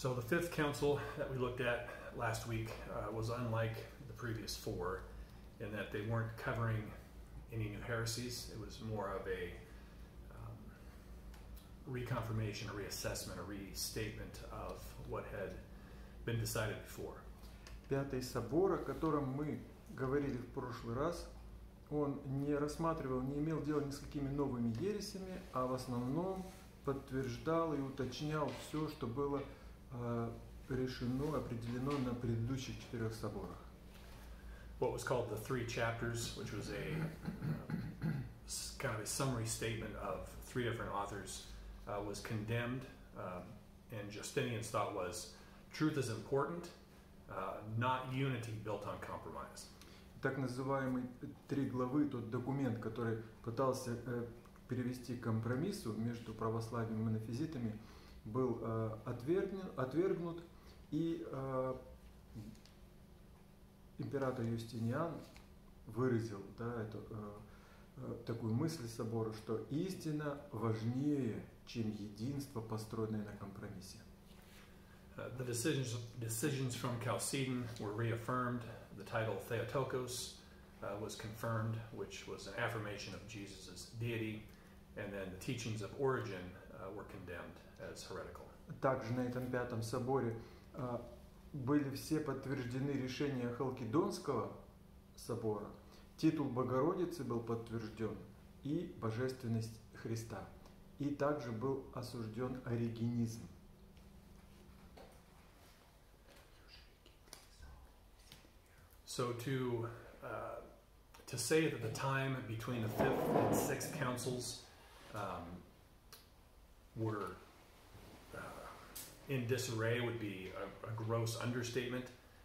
So the fifth council that we looked at last week was unlike the previous four in that they weren't covering any new heresies. It was more of a reconfirmation, a reassessment, a restatement of what had been decided before. Пятый собор, о котором мы говорили в прошлый раз, он не рассматривал, не имел дела ни с какими новыми ересями, а в основном подтверждал и уточнял все, что было решено, определено на предыдущих 4 соборах. What was called the three chapters, which was a kind of a summary statement of 3 different authors, was condemned, and Justinian's thought was truth is important, not unity built on compromise. Так называемый 3 главы, тот документ, который пытался перевести к компромиссу между православием и монофизитами, был отвергнут, и император Юстиниан выразил такую мысль собора, что истина важнее, чем единство, построенное на компромиссе. The decisions from Chalcedon were reaffirmed. The title Theotokos was confirmed, which was an affirmation of Jesus' deity, and then the teachings of Origen were condemned as heretical. Также на этом пятом соборе были все подтверждены решения Халкидонского собора. Титул Богородицы был подтвержден и божественность Христа. И также был осужден оригенизм. So to say that the time between the 5th and 6th councils were in disarray would be a gross understatement.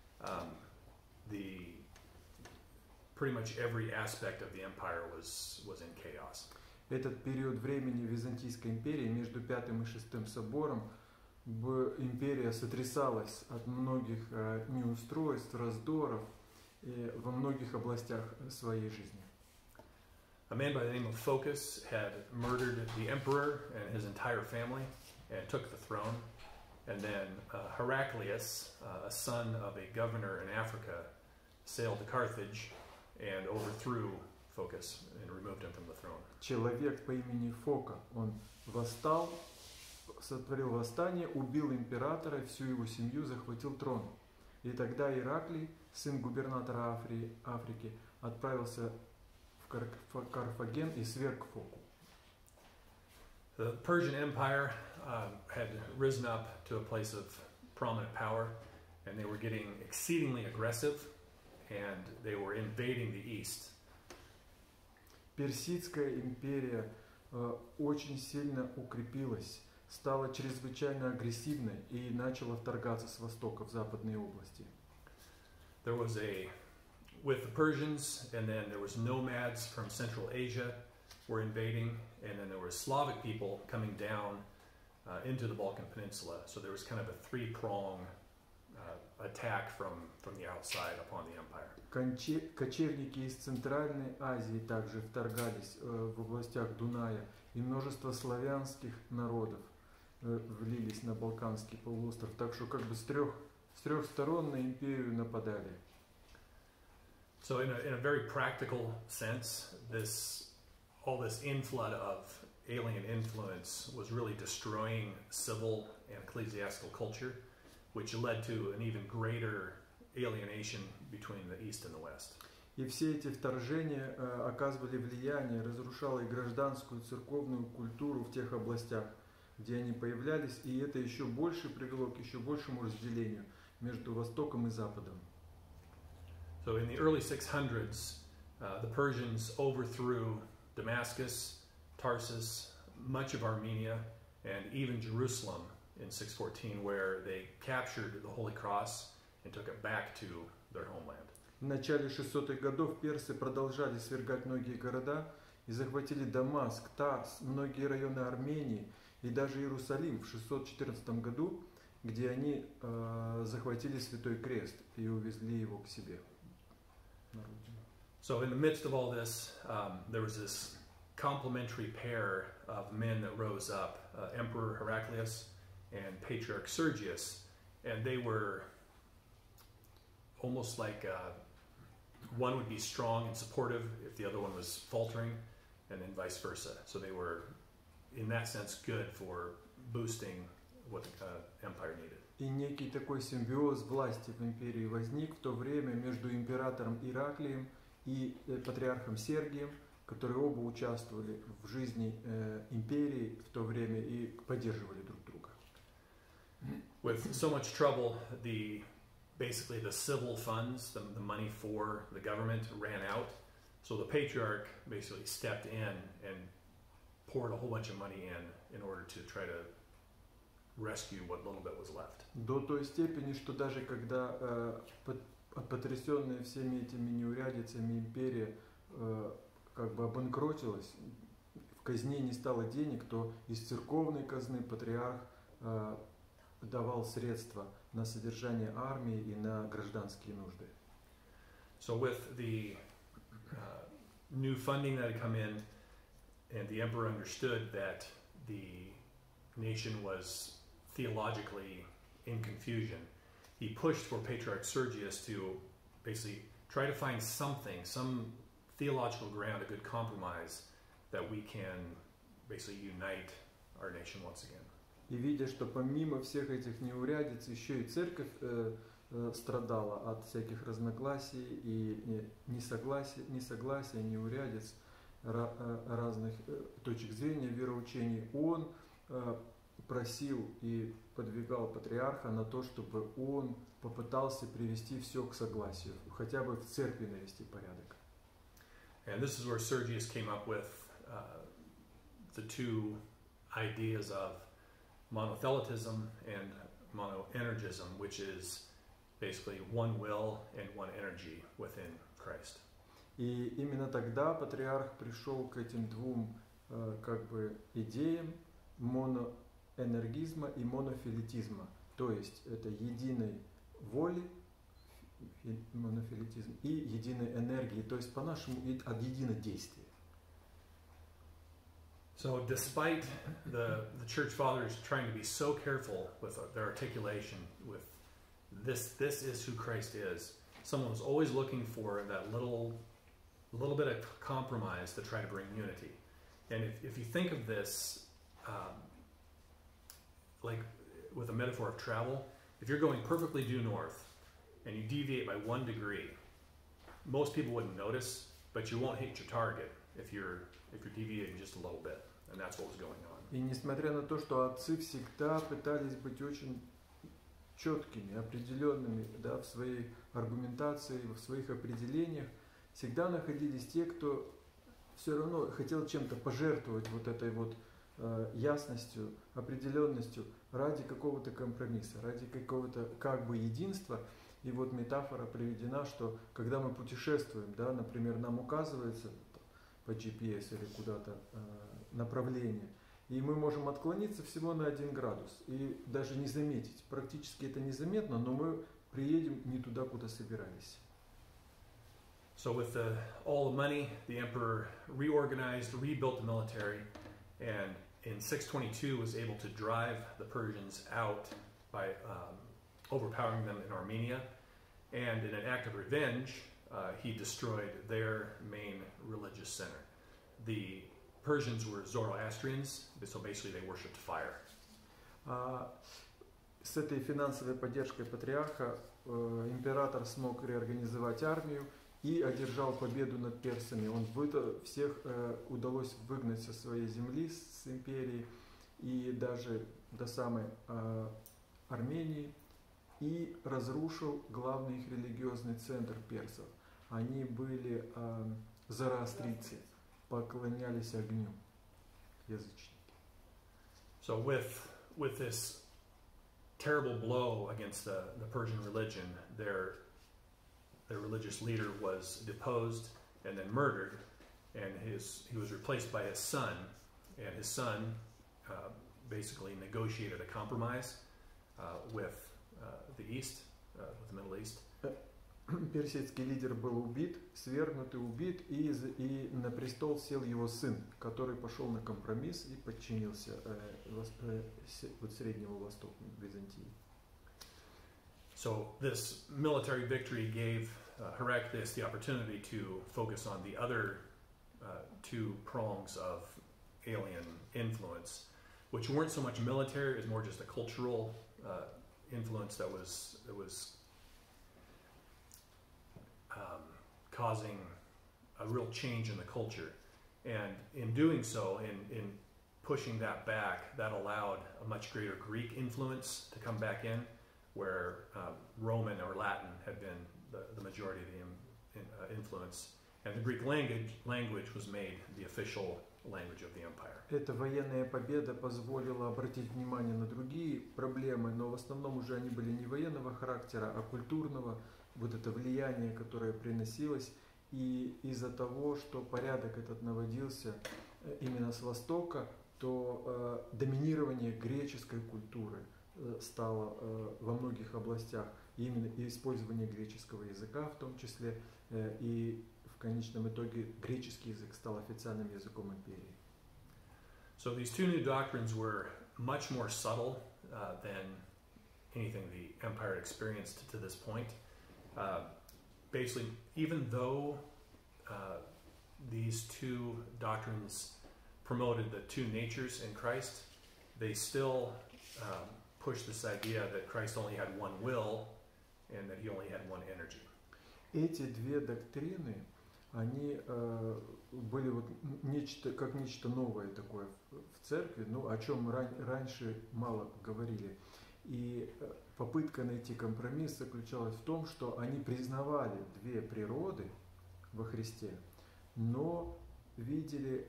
Pretty much every aspect of the empire was in chaos. Этот период времени в Византийской империи между 5-м и 6-м собором империя сотрясалась от многих неустройств, раздоров во многих областях своей жизни. A man by the name of Phocas had murdered the emperor and his entire family and took the throne. And then Heraclius, a son of a governor in Africa, sailed to Carthage and overthrew Phocas and removed him from the throne. Человек по имени Фока, он восстал, сотворил восстание, убил императора, всю его семью, захватил трон. И тогда Ираклий, сын губернатора Африки, отправился в Карфаген и сверг Фоку. The Persian Empire had risen up to a place of prominent power, and they were getting exceedingly aggressive, and they were invading the east. Персидская империя очень сильно укрепилась, стала чрезвычайно агрессивной и начала вторгаться с востока в западные области. There was with the Persians, and then there was nomads from Central Asia were invading, and then there were Slavic people coming down into the Balkan Peninsula. So there was kind of a 3-prong attack from the outside upon the empire. Кочевники из Центральной Азии также вторгались в областях Дуная, и множество славянских народов влились на Балканский полуостров, так что как бы с трех сторон на империю нападали. So in a very practical sense, all this inflood of alien influence was really destroying civil and ecclesiastical culture, which led to an even greater alienation between the East and the West. И все эти вторжения оказывали влияние, разрушало и гражданскую, церковную культуру в тех областях, где они появлялись, и это еще больше привело к еще большему разделению между Востоком и Западом. So in the early 600s, the Persians overthrew Damascus, Tarsus, much of Armenia, and even Jerusalem in 614, where they captured the Holy Cross and took it back to their homeland. В начале 600-х годов персы продолжали свергать многие города и захватили Дамаск, Тарс, многие районы Армении и даже Иерусалим в 614 году, где они захватили Святой Крест и увезли его к себе. So in the midst of all this, there was this complementary pair of men that rose up, Emperor Heraclius and Patriarch Sergius, and they were almost like one would be strong and supportive if the other one was faltering, and then vice versa. So they were, in that sense, good for boosting what the empire needed. И некий такой симбиоз власти в империи возник в то время между императором Ираклием и патриархом Сергием, которые оба участвовали в жизни империи в то время и поддерживали друг друга. With so much trouble, basically the civil funds, the money for the government ran out. So the patriarch basically stepped in and poured a whole bunch of money in order to try to rescue what little bit was left. До той степени, что даже когда потрясенная всеми этими неурядицами империя как бы обанкротилась, в казне не стало денег, то из церковной казны патриарх давал средства на содержание армии и на гражданские нужды. So with the new funding that had come in, and the emperor understood that the nation was theologically in confusion, he pushed for Patriarch Sergius to basically try to find something, some theological ground, a good compromise that we can basically unite our nation once again. И видя, что помимо всех этих неурядиц еще и церковь страдала от всяких разногласий и несогласия, неурядиц, разных точек зрения, вероучений, он просил и подвигал патриарха на то, чтобы он попытался привести все к согласию, хотя бы в церкви навести порядок. And this is where Sergius came up with the two ideas of monothelitism and monoenergism, which is basically one will and one energy within Christ. И именно тогда патриарх пришел к этим двум как бы идеям моноэнергизма и монофилитизма, то есть это единой воли, монофилитизм, и единой энергии, то есть по-нашему от единодействия. So despite the church fathers trying to be so careful with their articulation with this is who Christ is, someone was always looking for that little bit of compromise to try to bring unity. And if you think of this like with a metaphor of travel, if you're going perfectly due north and you deviate by 1 degree, most people wouldn't notice, but you won't hit your target if you're deviating just a little bit. And that's what was going on. И несмотря на то, что отцы всегда пытались быть очень четкими, определенными, да, в своей аргументации, в своих определениях, всегда находились те, кто все равно хотел чем-то пожертвовать вот этой вот ясностью, определенностью ради какого-то компромисса, ради какого-то как бы единства. И вот метафора приведена, что когда мы путешествуем, да, например, нам указывается по GPS или куда-то направление, и мы можем отклониться всего на 1 градус и даже не заметить. Практически это незаметно, но мы приедем не туда, куда собирались. So with all the money, the emperor reorganized, rebuilt the military, and in 622 was able to drive the Persians out by overpowering them in Armenia. And in an act of revenge, he destroyed their main religious center. The Persians were Zoroastrians, so basically they worshipped fire. С этой финансовой поддержкой патриарха император смог реорганизовать армию и одержал победу над персами. Всех удалось выгнать со своей земли, с империи, и даже до самой Армении, и разрушил главный их религиозный центр персов. Они были зороастрийцы, поклонялись огню, язычники. So with this terrible blow against the Persian religion, their religious leader was deposed and then murdered, and he was replaced by his son, and his son basically negotiated a compromise with the East, with the Middle East. Персидский лидер был убит, свергнут и убит, и на престол сел его сын, который пошел на компромисс и подчинился вот Среднему Востоку, Византии. So this military victory gave Heraclius the opportunity to focus on the other two prongs of alien influence, which weren't so much military, it was more just a cultural influence that was causing a real change in the culture. And in doing so, in pushing that back, that allowed a much greater Greek influence to come back in, where Roman or Latin had been the majority of the influence. And the Greek language was made the official language of the empire. Эта военная победа позволила обратить внимание на другие проблемы, но в основном уже они были не военного характера, а культурного, вот это влияние, которое приносилось. И из-за того, что порядок этот наводился именно с Востока, то доминирование греческой культуры стало во многих областях, именно и использование греческого языка в том числе, и в конечном итоге греческий язык стал официальным языком империи. So these two new doctrines were much more subtle than anything the empire experienced to this point. Basically, even though these two doctrines promoted the two natures in Christ, they still pushed this idea that Christ only had one will and that he only had one energy. Эти две доктрины, они были вот как нечто новое такое в церкви, ну, о чем раньше мало говорили. И попытка найти компромисс заключалась в том, что они признавали две природы во Христе, но видели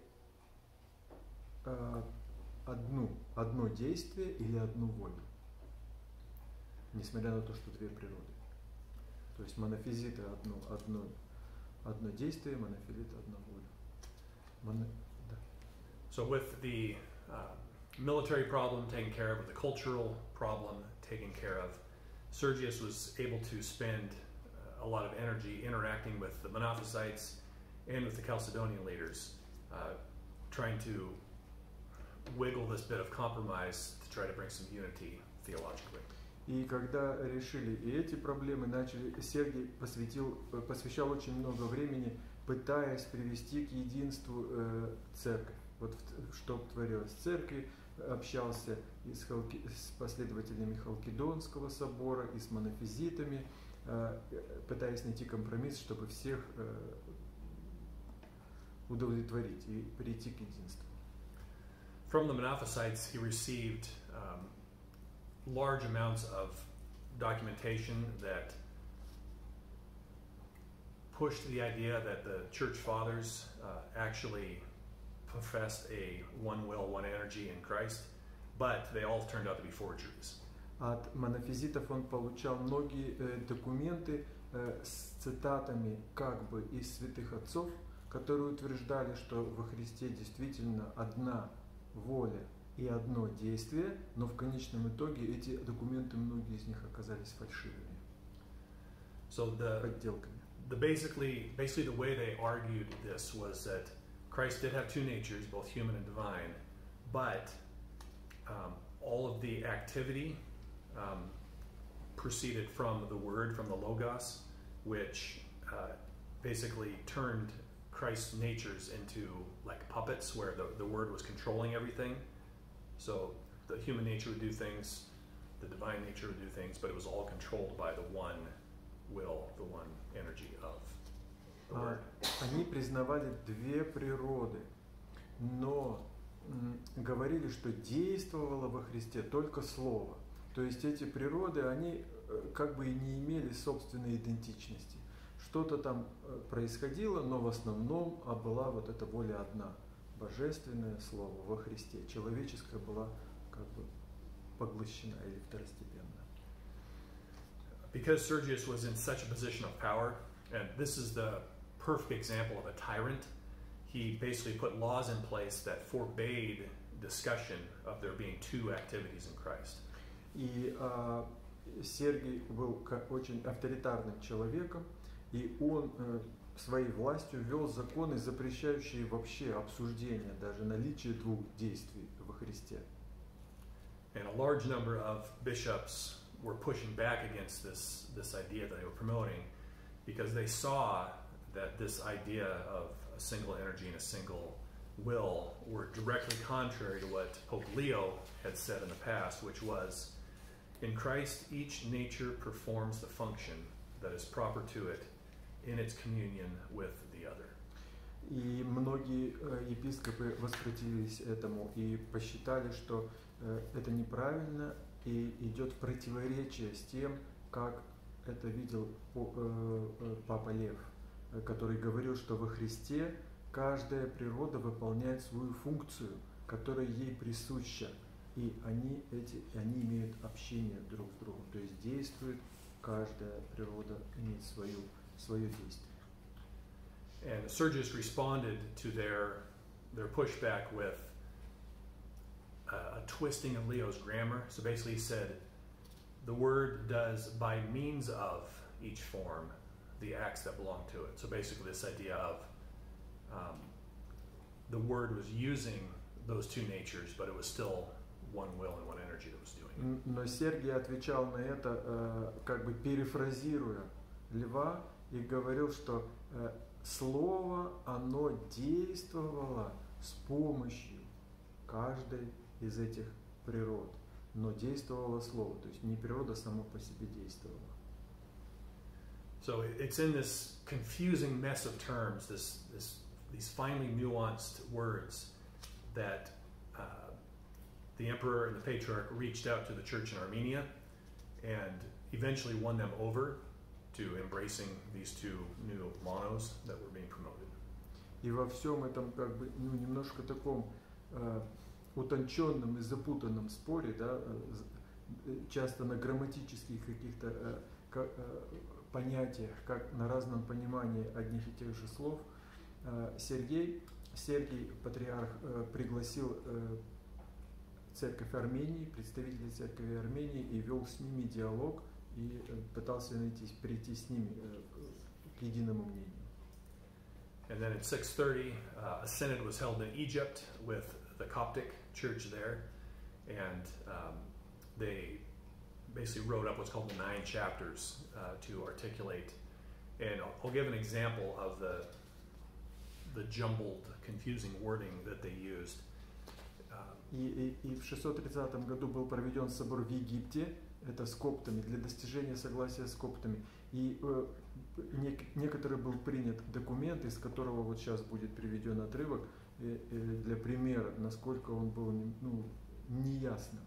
одно действие или одну волю, несмотря на то, что две природы. То есть монофизиты одно действие, монофилиты одна воля. So with the military problem taken care of, with the cultural problem taken care of, Sergius was able to spend a lot of energy interacting with the Monophysites and with the Chalcedonian leaders, trying to wiggle this bit of compromise to try to bring some unity theologically. И когда решили и эти проблемы, Сергий посвящал очень много времени, пытаясь привести к единству церковь. Вот что творилось в церкви, общался и с последователями Халкидонского собора, и с монофизитами, пытаясь найти компромисс, чтобы всех удовлетворить и прийти к единству. From the Monophysites, he received large amounts of documentation that pushed the idea that the church fathers actually professed a one will, one energy in Christ, but they all turned out to be forgeries. От монофизитов он получал многие документы с цитатами как бы из святых отцов, которые утверждали, что во Христе действительно одна воля и одно действие, но в конечном итоге эти документы, многие из них оказались фальшивыми, подделками. Basically the way they argued this was that Christ did have two natures, both human and divine, but all of the activity proceeded from the Word, from the Logos, which basically turned Christ's natures into like puppets, where the Word was controlling everything. So the human nature would do things, the divine nature would do things, but it was all controlled by the one will, the one energy of the Word. Они признавали две природы, но говорили, что действовало во Христе только Слово. То есть эти природы, они как бы и не имели собственной идентичности. Что-то там происходило, но в основном была вот эта воля одна. Божественное Слово во Христе. Человеческое было как бы поглощено или второстепенно. Because Sergius was in such a position of power, and this is the perfect example of a tyrant, he basically put laws in place that forbade discussion of there being two activities in Christ. И Сергий был очень авторитарным человеком, и он своей властью ввел законы, запрещающие вообще обсуждение, даже наличие двух действий во Христе. And a large number of bishops were pushing back against this idea that they were promoting, because they saw that this idea of a single energy and a single will were directly contrary to what Pope Leo had said in the past, which was, in Christ each nature performs the function that is proper to it in its communion with the other. И многие епископы воспротивились этому и посчитали, что это неправильно и идет в противоречие с тем, как это видел Папа Лев, который говорил, что во Христе каждая природа выполняет свою функцию, которая ей присуща, и они имеют общение друг с другом, то есть действует, каждая природа имеет свое действие. And Sergius responded to their pushback with a twisting of Leo's grammar. So basically he said, the word does by means of each form the acts that belong to it. So basically this idea of the word was using those two natures, but it was still one will and one energy that was doing it. Но Сергий отвечал на это, как бы перефразируя Льва, и говорил, что слово, оно действовало с помощью каждой из этих природ, но действовало слово, то есть не природа само по себе действовала. So it's in this confusing mess of terms, these finely nuanced words, that the emperor and the patriarch reached out to the church in Armenia and eventually won them over to embracing these two new monos that were being promoted. И во всем этом как бы немножко таком утонченном и запутанном споре, да, часто на грамматических каких-то понятиях, как на разном понимании одних и тех же слов, Сергий, патриарх, пригласил церковь Армении, представителей церкви Армении, и вел с ними диалог, и пытался прийти с ними к единому мнению. And then in 630, a synod was held in Egypt with the Coptic church there, and they basically wrote up what's called the 9 chapters to articulate. And I'll give an example of the jumbled, confusing wording that they used. И в 630 году был проведен собор в Египте, это с коптами, для достижения согласия с коптами. И некоторый был принят документ, из которого вот сейчас будет приведен отрывок, для примера, насколько он был неясным.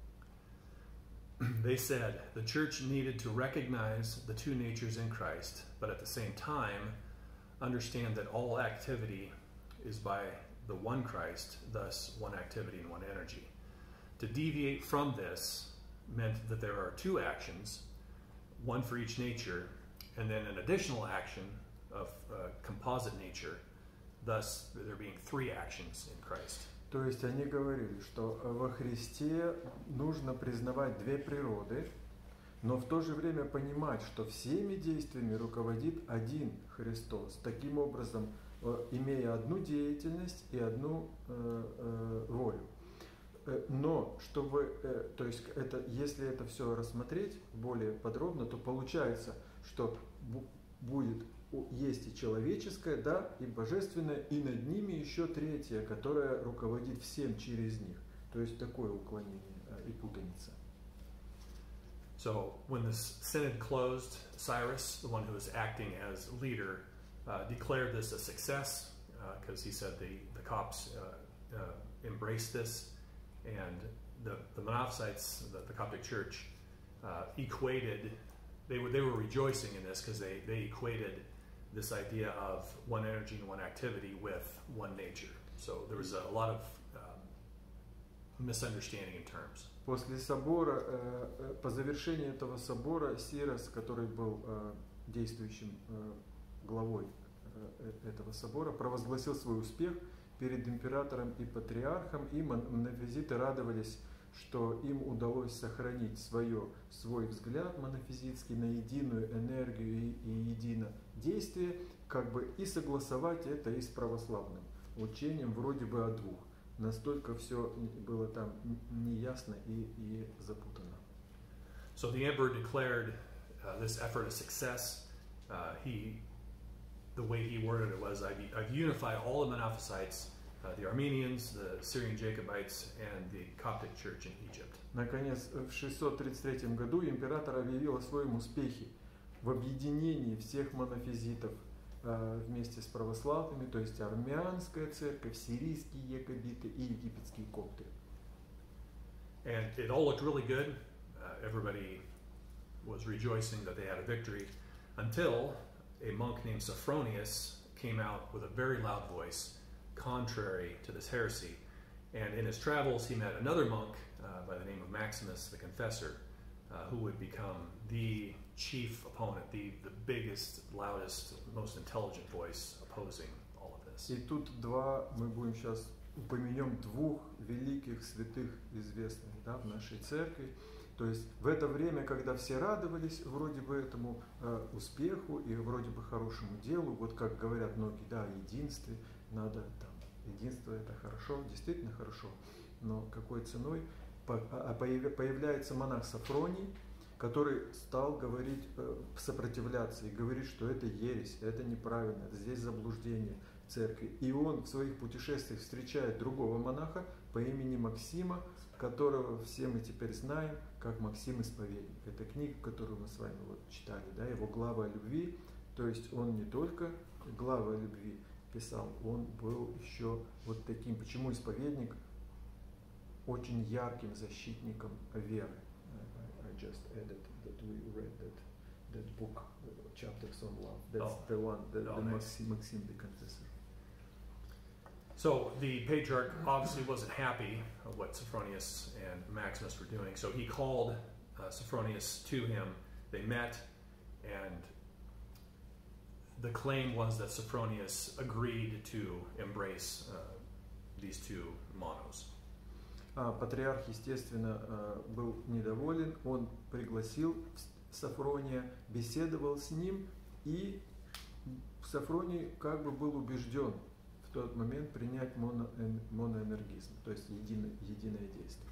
They said the church needed to recognize the two natures in Christ, but at the same time understand that all activity is by the one Christ, thus one activity and one energy. To deviate from this meant that there are two actions, one for each nature, and then an additional action of composite nature, thus there being 3 actions in Christ. То есть они говорили, что во Христе нужно признавать 2 природы, но в то же время понимать, что всеми действиями руководит один Христос, таким образом имея одну деятельность и одну волю. Но чтобы, то есть если это все рассмотреть более подробно, то получается, что есть и человеческое, да, и божественное, и над ними еще третье, которое руководит всем через них. То есть такое уклонение и путаница. So when the synod closed, Cyrus, the one who was acting as leader, declared this a success because he said the Copts embraced this, and the Monophysites, the Coptic Church, equated. They were rejoicing in this because they equated this idea of one energy and one activity with one nature. So there was a lot of misunderstanding in terms. После собора, по завершении этого собора, Сирос, который был действующим главой этого собора, провозгласил свой успех перед императором и патриархом, и монофизиты радовались, что им удалось сохранить свой взгляд монофизитский на единую энергию и единое действие, как бы и согласовать это и с православным учением вроде бы о 2. Настолько все было там неясно и запутано. So the emperor declared this effort a success. The way he worded it was, I've unified all the Monophysites, the Armenians, the Syrian Jacobites, and the Coptic Church in Egypt. Наконец, в 633 году император объявил о своем успехе в объединении всех монофизитов вместе с православными, то есть армянская церковь, сирийские якобиты и египетские копты. And it all looked really good. Everybody was rejoicing that they had a victory until a monk named Sophronius came out with a very loud voice, contrary to this heresy. And in his travels, he met another monk by the name of Maximus the Confessor, who would become the chief opponent, the biggest, loudest, most intelligent voice opposing all of this. И тут мы будем сейчас упомянем двух великих святых известных, да, в нашей церкви. То есть в это время, когда все радовались вроде бы этому успеху и вроде бы хорошему делу, вот как говорят многие, да, о единстве, надо там, единство это хорошо, действительно хорошо, но какой ценой? Появляется монах Софроний, который стал говорить, сопротивляться и говорит, что это ересь, это неправильно, это здесь заблуждение церкви. И он в своих путешествиях встречает другого монаха по имени Максима, которого все мы теперь знаем как Максим Исповедник. Это книга, которую мы с вами вот читали, да, его «Глава о любви». То есть он не только главы о любви писал, он был еще вот таким, почему исповедник, очень ярким защитником веры. I just added that we read that book, Chapters on Love. That's the one, the nice. Maxim the Confessor. So the patriarch obviously wasn't happy of what Sophronius and Maximus were doing, so he called Sophronius to him. They met, and the claim was that Sophronius agreed to embrace these two monos. Патриарх, естественно, был недоволен, он пригласил Софрония, беседовал с ним, и Софроний как бы был убежден в тот момент принять моноэнергизм, то есть единое действие.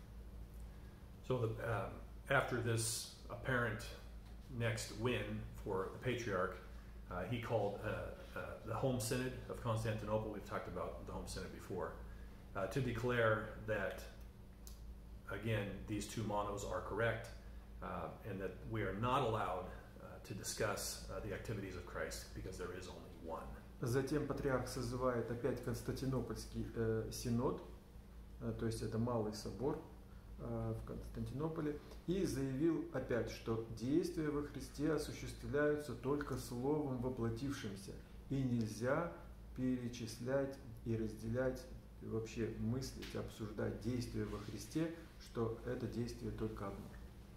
So after this apparent next win for the patriarch, he called the Home Synod of Constantinople. We've talked about the Home Synod before, to declare that, again, these two monos are correct, and that we are not allowed to discuss the activities of Christ because there is only one. Затем патриарх созывает опять Константинопольский синод, то есть это Малый собор в Константинополе, и заявил опять, что действия во Христе осуществляются только Словом воплотившимся, и нельзя перечислять и разделять, вообще мыслить, обсуждать действия во Христе, что это действие только одно.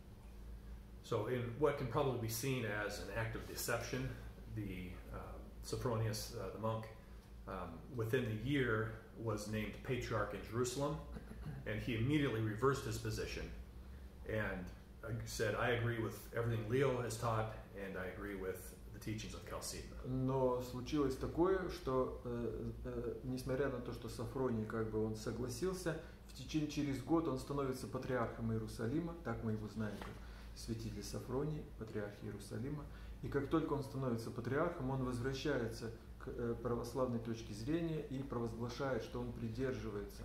So in what can probably be seen as an act of deception, the Sophronius, the monk, within the year was named patriarch in Jerusalem, and he immediately reversed his position and said, I agree with everything Leo has taught, and I agree with the teachings of Chalcedon. Но случилось такое, что несмотря на то, что Софроний как бы он согласился, через год он становится патриархом Иерусалима, так мы его знаем как святитель Софроний, патриарх Иерусалима. И как только он становится патриархом, он возвращается к православной точке зрения и провозглашает, что он придерживается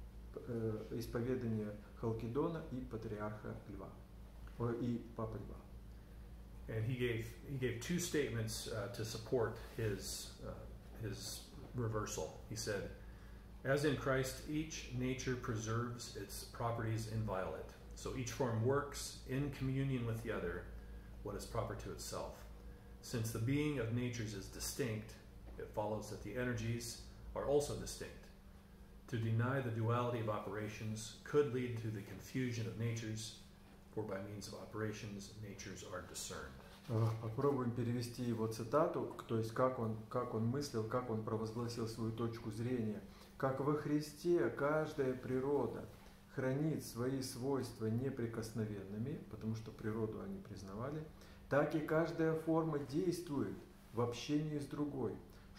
исповедания Халкидона и патриарха Льва, и папы Льва. And he gave two statements to support his reversal. He said, as in Christ, each nature preserves its properties inviolate. So each form works in communion with the other what is proper to itself. Since the being of natures is distinct, it follows that the energies are also distinct. To deny the duality of operations could lead to the confusion of natures, for by means of operations, natures are discerned. Попробуем перевести его цитату, то есть как он мыслил, как он провозгласил свою точку зрения. Как во Христе каждая природа хранит свои свойства неприкосновенными, потому что природу они признавали, так и каждая форма действует в общении с другой,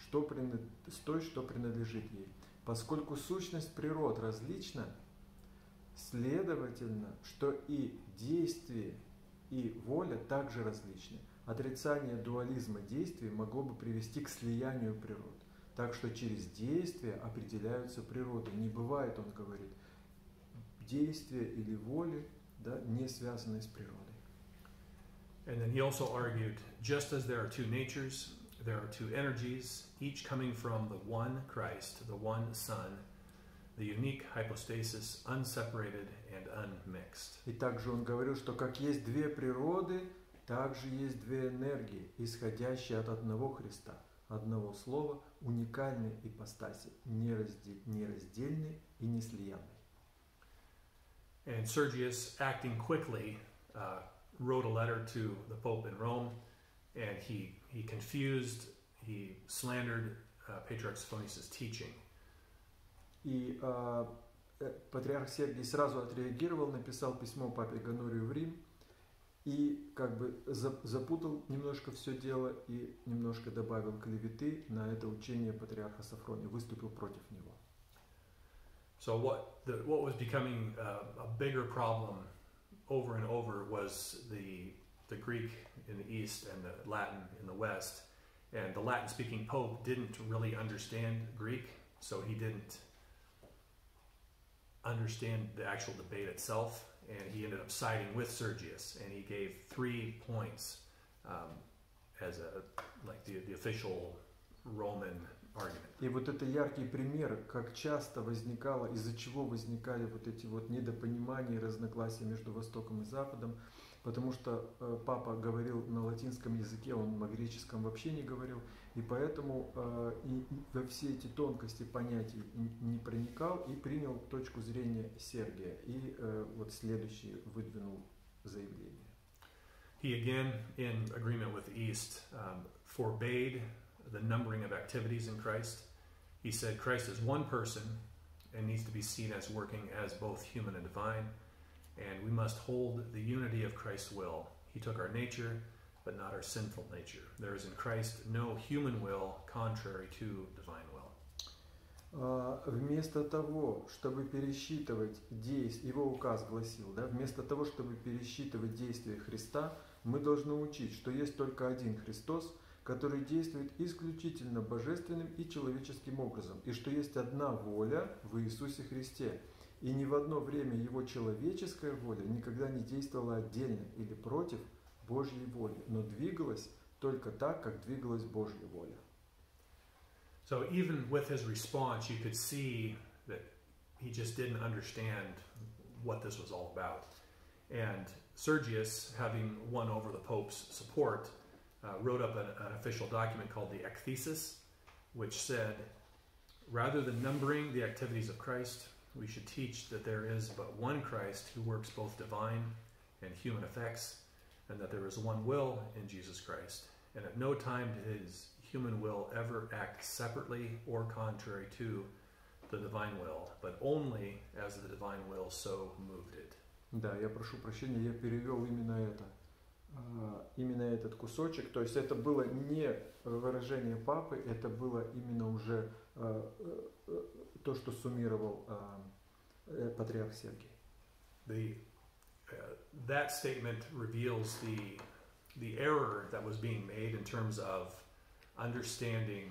с той, что принадлежит ей. Поскольку сущность природ различна, следовательно, что и действие и воля также различны. Отрицание дуализма действий могло бы привести к слиянию природ. Так что через действия определяются природы. Не бывает, он говорит, действия или воли, да, не связанные с природой. And then he also argued, just as there are two natures, there are two energies, each coming from the one Christ, the one Son, the unique hypostasis, unseparated and unmixed. И также он говорил, что как есть две природы, также есть две энергии, исходящие от одного Христа, одного Слова, уникальной ипостаси, нераздельной и неслиянной. And Sergius, acting quickly, wrote a letter to the Pope in Rome, and he confused, he slandered Patriarch Sophonis's teaching. И патриарх Сергий сразу отреагировал, написал письмо папе Гонорию в Рим и как бы запутал немножко все дело и немножко добавил клеветы на это учение патриарха Софрония, выступил против него. So what was becoming a bigger problem over and over was the Greek in the East and the Latin in the West. And the Latin-speaking Pope didn't really understand Greek, so he didn't understand the actual debate itself, and he ended up siding with Sergius, and he gave 3 points as the official Roman argument. И вот это яркий пример, как часто возникало, из-за чего возникали вот эти вот недопонимания и разногласия между Востоком и Западом, потому что папа говорил на латинском языке, он на греческом вообще не говорил, и поэтому во все эти тонкости понятий не проникал и принял точку зрения Сергия, и вот следующий выдвинул заявление. He again, in agreement with the East, forbade the numbering of activities in Christ. He said Christ is one person and needs to be seen as working as both human and divine, and we must hold the unity of Christ's will. He took our nature, but not our sinful nature. There is in Christ no human will contrary to divine will. Вместо того, чтобы пересчитывать действия, его указ гласил, да, вместо того, чтобы пересчитывать действия Христа, мы должны учить, что есть только один Христос, который действует исключительно божественным и человеческим образом, и что есть одна воля в Иисусе Христе, и ни в одно время его человеческая воля никогда не действовала отдельно или против Божьей воли, но двигалась только так, как двигалась Божья воля. So even with his response, you could see that he just didn't understand what this was all about. And Sergius, having won over the Pope's support, wrote up an official document called the Ekthesis, which said, rather than numbering the activities of Christ, we should teach that there is but one Christ who works both divine and human effects, and that there is one will in Jesus Christ, and at no time did his human will ever act separately or contrary to the divine will, but only as the divine will so moved it. Да, я прошу прощения, я перевел именно этот кусочек, то есть это было не выражение папы, это было именно уже то, что суммировал патриарх Сергий. That statement reveals the error that was being made in terms of understanding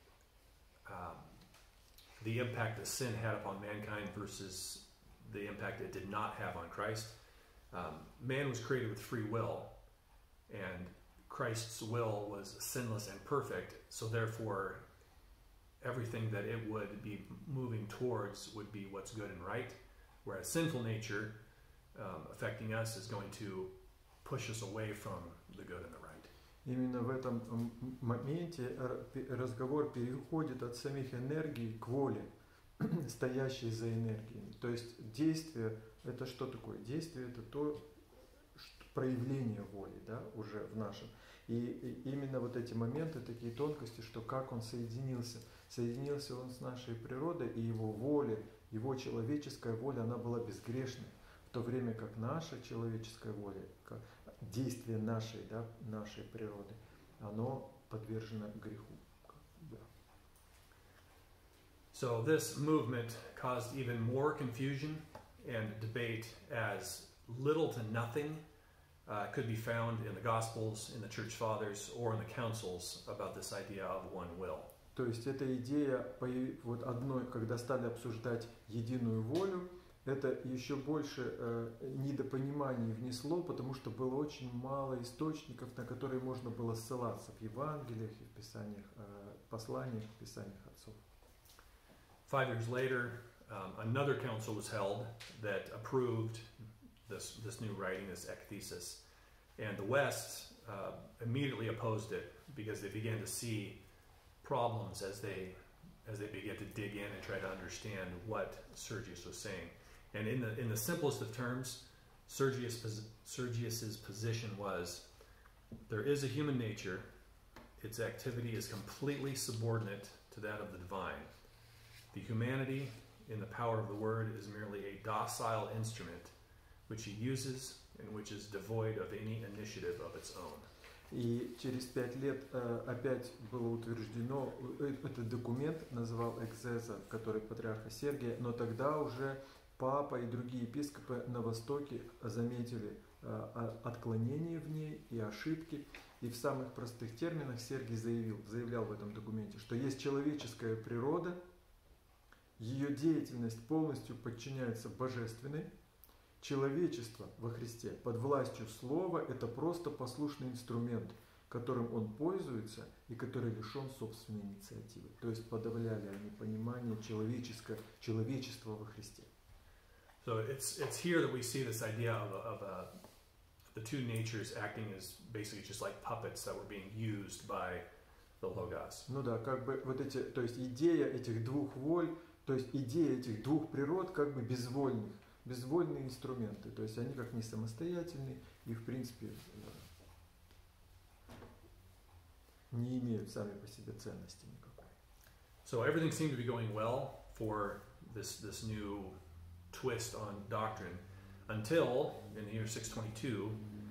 the impact that sin had upon mankind versus the impact it did not have on Christ. Man was created with free will, and Christ's will was sinless and perfect, so therefore everything that it would be moving towards would be what's good and right, whereas sinful nature affecting us is going to push us away from the good and the right. Именно в этом моменте разговор переходит от самих энергий к воле, стоящей за энергиями. То есть действие – это что такое? Действие – это то, проявление воли, да, уже в нашем. И именно вот эти моменты, такие тонкости, что как он соединился. Соединился он с нашей природой, и его воля, его человеческая воля, она была безгрешной. В то время как наша человеческая воля, действие нашей, да, нашей природы, оно подвержено греху. Да. So this movement caused even more confusion and debate, as little to nothing could be found in the Gospels, in the Church Fathers, or in the councils about this idea of one will. То есть эта идея, вот одной, когда стали обсуждать единую волю, это еще больше недопониманий внесло, потому что было очень мало источников, на которые можно было ссылаться в Евангелиях и в Писаниях, посланиях, в Писаниях отцов. 5 years later, another council was held that approved this new writing, this ekthesis, and the West immediately opposed it because they began to see problems as they began to dig in and try to understand what Sergius was saying. And in the simplest of terms, Sergius's position was there is a human nature, its activity is completely subordinate to that of the divine. The humanity in the power of the word is merely a docile instrument which he uses and which is devoid of any initiative of its own. И через 5 лет опять было утверждено, этот документ называл экзеза, который патриарха Сергия, но тогда уже папа и другие епископы на Востоке заметили отклонения в ней и ошибки. И в самых простых терминах Сергий заявлял в этом документе, что есть человеческая природа, ее деятельность полностью подчиняется божественной, человечество во Христе под властью Слова – это просто послушный инструмент, которым он пользуется и который лишен собственной инициативы. То есть подавляли они понимание человечества во Христе. So it's here that we see this idea of the two natures acting as basically just like puppets that were being used by the Logos. Ну да, как бы вот эти, то есть идея этих двух воль, то есть идея этих двух природ как бы безвольные инструменты, то есть они как не самостоятельные и в принципе не имеют сами по себе ценности никакой. So everything seemed to be going well for this new twist on doctrine until in the year 622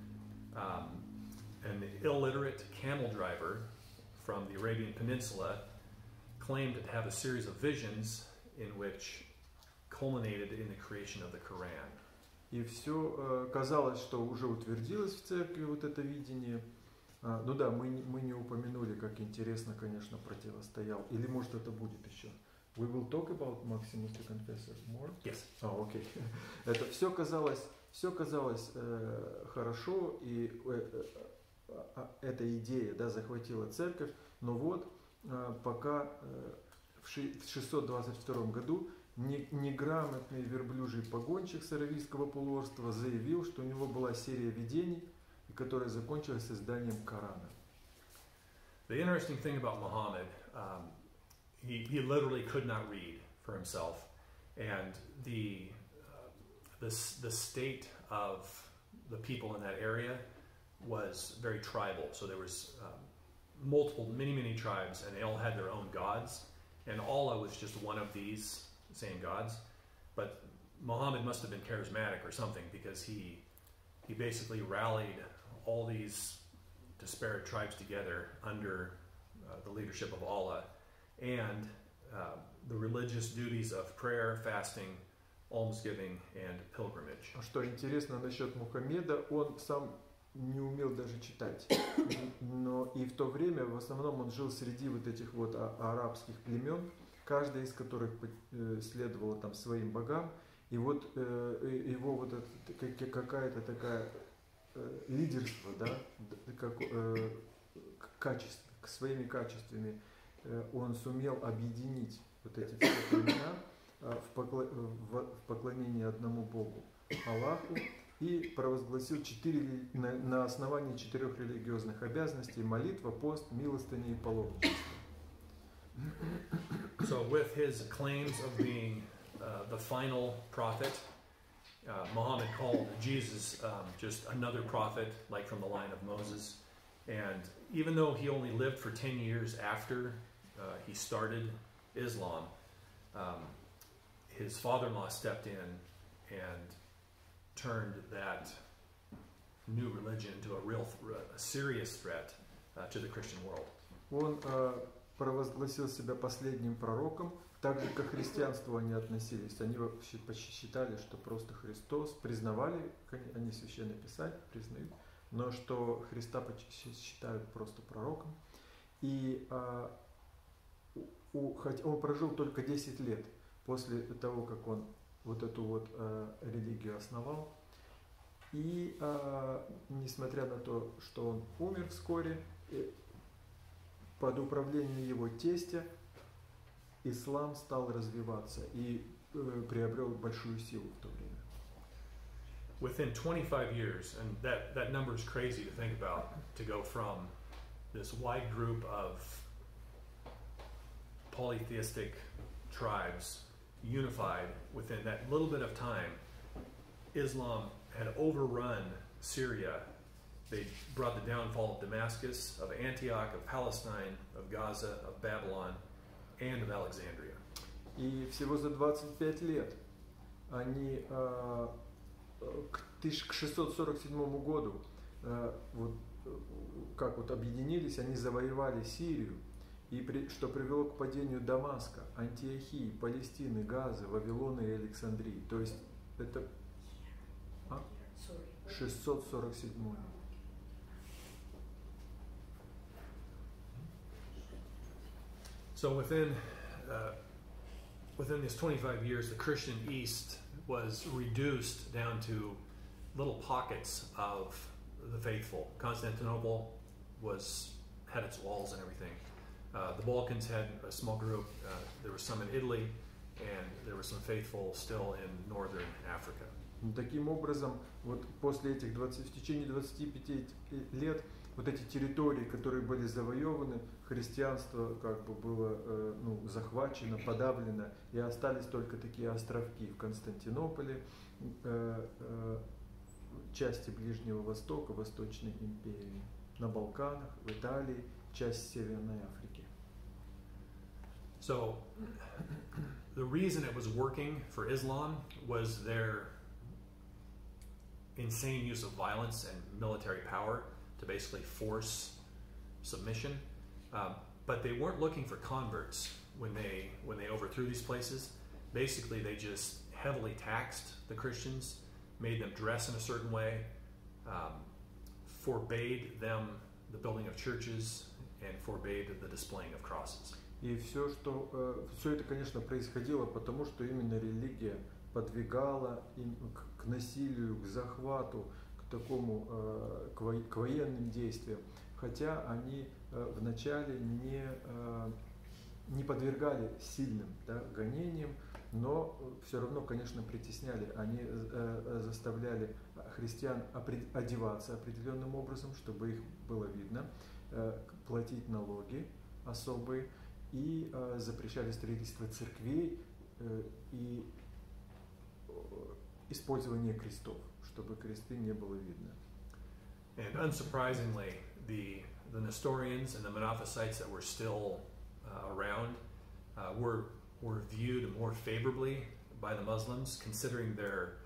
an illiterate camel driver from the Arabian Peninsula claimed to have a series of visions in which culminated in the creation of the Quran. И все казалось, что уже утвердилось в церкви вот это видение. Ну да, мы не упомянули, как интересно, конечно, противостоял. Или может это будет еще. We will talk about Maximus the Confessor more? Yes. Окей. Это все казалось хорошо, и эта идея, да, захватила церковь, но вот пока в 622 году неграмотный верблюжий погонщик с Аравийского полуострова заявил, что у него была серия видений, которая закончилась созданием Корана. The interesting thing about Muhammad, he literally could not read for himself, and the state of the people in that area was very tribal. So there was many tribes, and they all had their own gods, and Allah was just one of these same gods. But Muhammad must have been charismatic or something, because he basically rallied all these disparate tribes together under the leadership of Allah, and the religious duties of prayer, fasting, almsgiving, and pilgrimage. Что интересно насчет Мухаммеда, он сам не умел даже читать, но и в то время в основном он жил среди вот этих вот арабских племен, каждая из которых следовала там своим богам, и вот его вот это, какая-то такая лидерство, да, своими качествами он сумел объединить вот эти все племена в поклонении одному Богу, Аллаху, и провозгласил на основании 4 религиозных обязанностей: молитва, пост, милостыня и паломничество. So with his claims of being the final prophet, Muhammad called Jesus just another prophet, like from the line of Moses. And even though he only lived for 10 years after he started Islam, his father-in-law stepped in and turned that new religion into a serious threat to the Christian world. Он провозгласил себя последним пророком, так же, как к христианству они относились. Они вообще считали, что просто Христос, признавали, они Священное Писание признают, но что Христа считают просто пророком. И он прожил только 10 лет после того, как он вот эту вот религию основал. И несмотря на то, что он умер вскоре, под управлением его тестя ислам стал развиваться и приобрел большую силу в то время. Within 25 years, and that number is crazy to think about, to go from this wide group of polytheistic tribes unified within that little bit of time. Islam had overrun Syria. They brought the downfall of Damascus, of Antioch, of Palestine, of Gaza, of Babylon, and of Alexandria. И всего за 25 лет они к 647 году вот, как вот объединились, они завоевали Сирию, и что привело к падению Дамаска, Антиохии, Палестины, Газы, Вавилона и Александрии. То есть это 647. So within these 25 years, the Christian East was reduced down to little pockets of the faithful. Constantinople had its walls and everything. The Balkans had a small group. There was some in Italy, and there were some faithful still in northern Africa. Таким образом, вот после этих в течение 25 лет вот эти территории, которые были завоеваны, христианство как бы было захвачено, подавлено, и остались только такие островки в Константинополе, части Ближнего Востока, Восточной империи, на Балканах, в Италии, часть Северной Африки. So, the reason it was working for Islam was their insane use of violence and military power to basically force submission. But they weren't looking for converts when they overthrew these places. Basically, they just heavily taxed the Christians, made them dress in a certain way, forbade them the building of churches, and forbade the displaying of crosses. И все это, конечно, происходило потому, что именно религия подвигала к насилию, к захвату, к такому, к военным действиям. Хотя они вначале не подвергали сильным гонениям, но все равно, конечно, притесняли. Они заставляли христиан одеваться определенным образом, чтобы их было видно, платить налоги особые, и запрещали строительство церквей и использование крестов, чтобы кресты не было видно. And unsurprisingly, the Nestorians and the Monophysites that were still around were viewed more favorably by the Muslims, considering their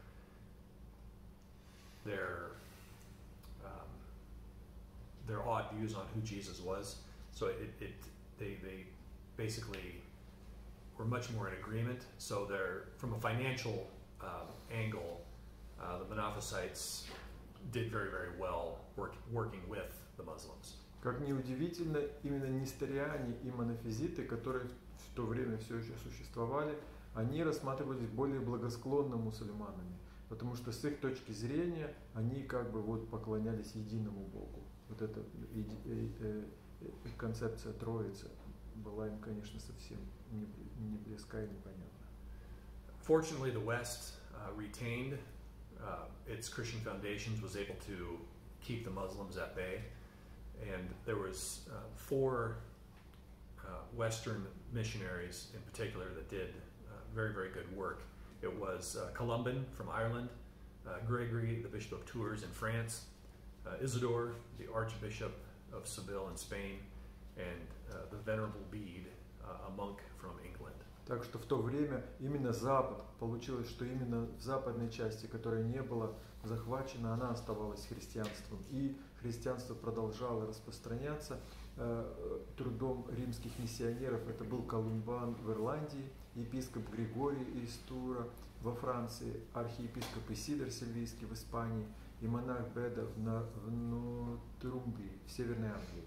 odd views on who Jesus was. So they basically were much more in agreement. So from a financial angle, the Monophysites did very, very well working with the Muslims. Как ни удивительно, именно несториане и монофизиты, которые в то время все еще существовали, они рассматривались более благосклонно мусульманами, потому что с их точки зрения они как бы вот поклонялись единому Богу. Вот эта концепция Троицы была им, конечно, совсем не близка и непонятна. Fortunately, the West retained its Christian foundations, was able to keep the Muslims at bay, and there was 4 Western missionaries in particular that did very, very good work. It was Columban from Ireland, Gregory, the Bishop of Tours in France, Isidore, the Archbishop of Seville in Spain, and the Venerable Bede, a monk from England. Так что в то время именно Запад, получилось, что именно в западной части, которая не была захвачена, она оставалась христианством. И христианство продолжало распространяться трудом римских миссионеров. Это был Колумбан в Ирландии, епископ Григорий из Тура во Франции, архиепископ Исидор Сильвийский в Испании и монах Беда в Нортумбрии, в Северной Англии.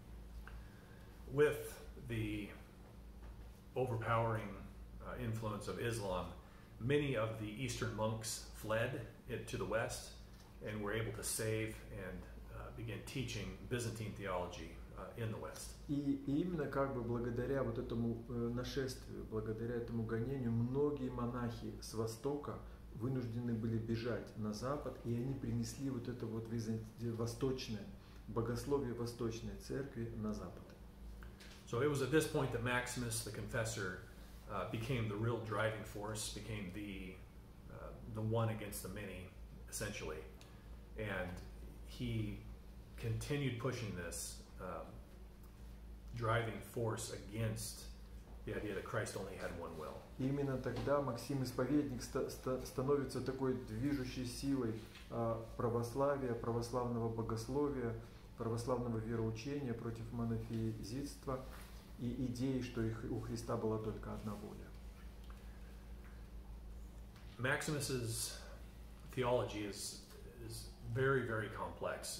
With the overpowering influence of Islam, many of the Eastern monks fled to the West and were able to save and begin teaching Byzantine theology in the West. И именно как бы благодаря вот этому нашествию, благодаря этому гонению, многие монахи с Востока вынуждены были бежать на Запад, и они принесли вот это вот восточное, богословие Восточной Церкви на Запад. So it was at this point that Maximus the Confessor became the real driving force, became the one against the many, essentially. And he continued pushing this driving force against the idea that Christ only had one will. И именно тогда Максим Исповедник становится такой движущей силой православия, православного богословия, православного вероучения против монофизитства и идеи, что у Христа была только одна воля. Maximus's theology is very, very complex.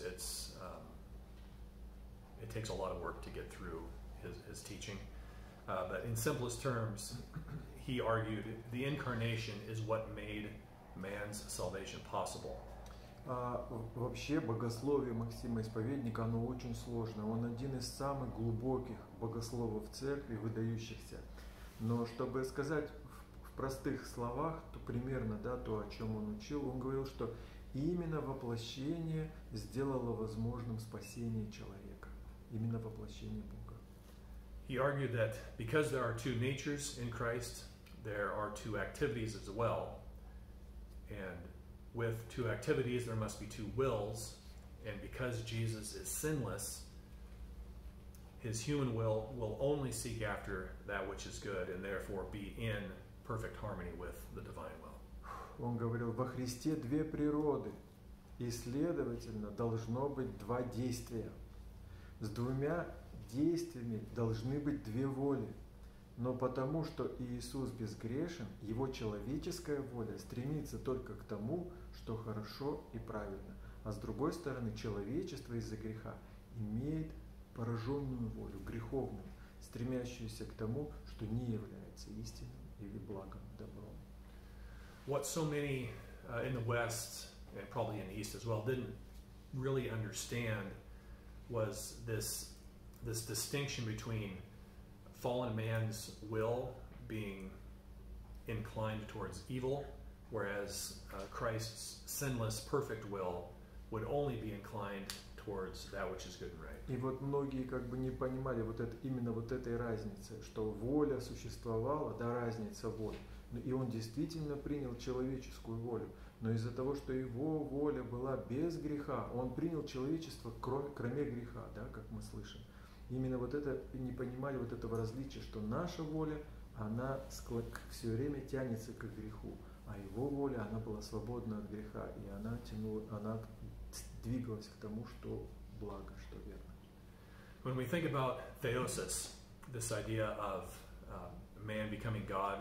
It takes a lot of work to get through his teaching. But in simplest terms, he argued the incarnation is what made man's salvation possible. Вообще богословие Максима Исповедника, оно очень сложное. Он один из самых глубоких богословов церкви, выдающихся. Но чтобы сказать в простых словах, то примерно то, о чем он учил, он говорил, что именно воплощение сделало возможным спасение человека. Именно воплощение Бога. He argued that because there are two natures in Christ, there are two activities as well. And with two activities, there must be two wills. And because Jesus is sinless, his human will only seek after that which is good and therefore be in perfect harmony with the divine will. Он говорил, во Христе две природы, и, следовательно, должно быть два действия. С двумя действиями должны быть две воли. Но потому что Иисус безгрешен, его человеческая воля стремится только к тому, что хорошо и правильно. А с другой стороны, человечество из-за греха имеет пораженную волю, греховную, стремящуюся к тому, что не является истинным или благом, добром. What so many in the West, and probably in the East as well, didn't really understand was this distinction between fallen man's will being inclined towards evil, whereas Christ's sinless, perfect will would only be inclined towards that which is good and right. И вот многие как бы не понимали именно вот этой разницы, что воля существовала, разница воль. И он действительно принял человеческую волю. Но из-за того, что его воля была без греха, он принял человечество кроме греха, как мы слышим. Именно вот это, не понимали вот этого различия, что наша воля, она все время тянется к греху, а его воля, она была свободна от греха, и она двигалась к тому, что благо, что верно. When we think about theosis, this idea of man becoming God,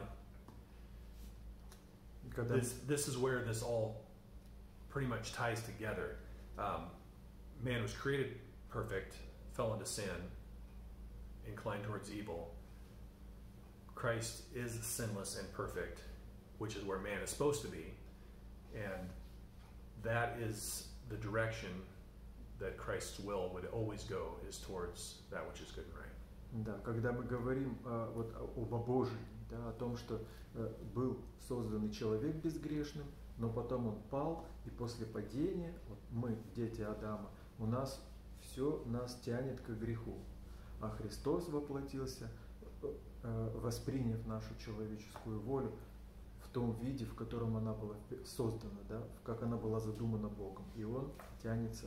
this is where this all pretty much ties together. Man was created perfect, fell into sin, inclined towards evil. Christ is sinless and perfect, which is where man is supposed to be. And that is the direction that Christ's will would always go, is towards that which is good and right. Да, когда мы говорим вот об обожении, о том, что был созданный человек безгрешным, но потом он пал, и после падения, вот мы, дети Адама, у нас все нас тянет к греху. А Христос воплотился, восприняв нашу человеческую волю в том виде, в котором она была создана, как она была задумана Богом. И Он тянется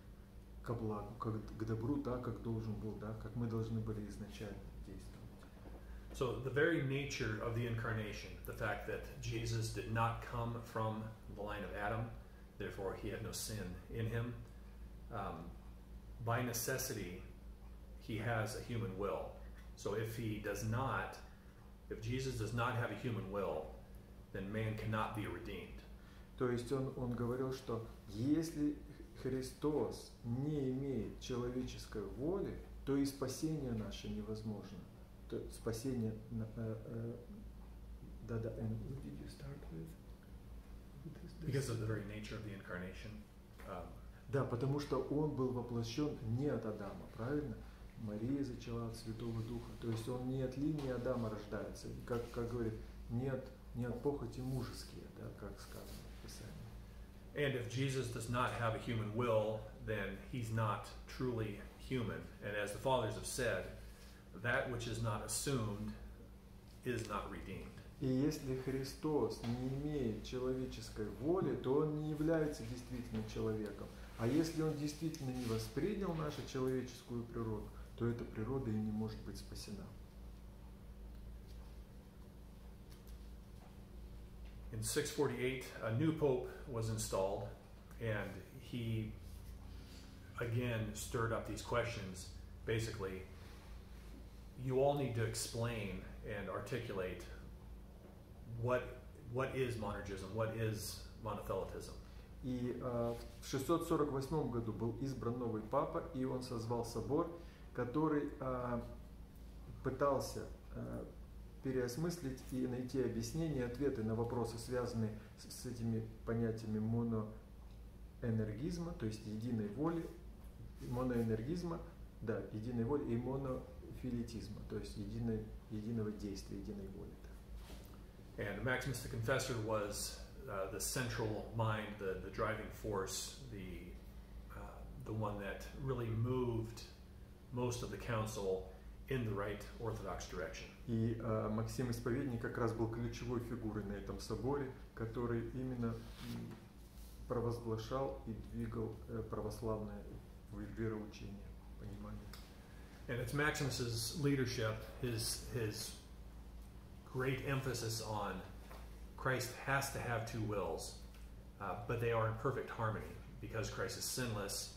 к благу, к добру, так, как должен был, как мы должны были изначально действовать. So the very nature of the incarnation, the fact that Jesus did not come from the line of Adam, therefore he had no sin in him, by necessity, he has a human will. So if Jesus does not have a human will, then man cannot be redeemed. То есть он говорил, что если Христос не имеет человеческой воли, то и спасение наше невозможно. То спасение... Because of the very nature of the incarnation. Да, потому что он был воплощен не от Адама, правильно? Мария зачала от Святого Духа. То есть он не от линии Адама рождается, как говорит, не от похоти мужеские, да, как сказано в Писании. And if Jesus does not have a human will, then he's not truly human. And as the fathers have said, that which is not assumed is not redeemed. И если Христос не имеет человеческой воли, то он не является действительно человеком. А если он действительно не воспринял нашу человеческую природу, то эта природа и не может быть спасена. In 648, a new pope was installed, and he again stirred up these questions. Basically, you all need to explain and articulate what is monergism, what is monothelitism. И в 648 году был избран новый папа, и он созвал собор, который пытался переосмыслить и найти объяснения, ответы на вопросы, связанные с этими понятиями моноэнергизма, то есть единой воли, моноэнергизма, да, единой воли и монофилитизма, то есть единого действия, единой воли. And Maximus the Confessor was the central mind, the driving force, the one that really moved most of the council in the right Orthodox direction. И Максим Исповедник как раз был ключевой фигурой на этом соборе, который именно провозглашал и двигал православное вероучение, понимание. And it's Maximus's leadership, his great emphasis on Christ has to have two wills, but they are in perfect harmony because Christ is sinless.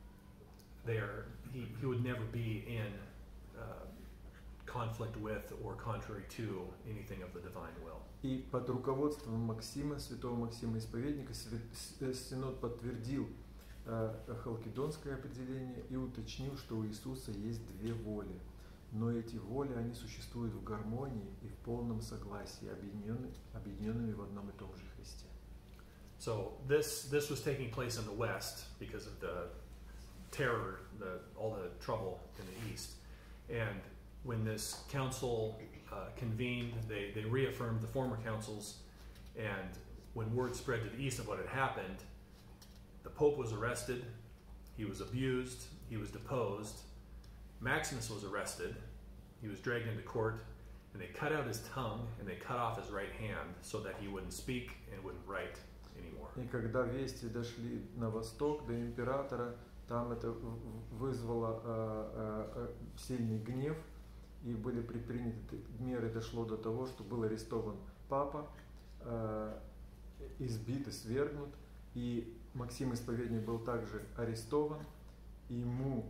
He would never be in conflict with or contrary to anything of the divine will. И под руководством Максима, святого Максима Исповедника, Синод подтвердил халкидонское определение и уточнил, что у Иисуса есть две воли. Но эти воли, они существуют в гармонии и в полном согласии, объединенными в одном и том же Христе. So this was taking place in the West because of the terror, all the trouble in the East. And when this council convened, they reaffirmed the former councils, and when word spread to the East of what had happened, the Pope was arrested, he was abused, he was deposed, Maximus was arrested, he was dragged into court, and they cut out his tongue and they cut off his right hand so that he wouldn't speak and wouldn't write anymore. И когда вести дошли на восток до императора, там это вызвало сильный гнев, и были предприняты меры, дошло до того, что был арестован папа, избит и свергнут, и Максим Исповедник был также арестован, ему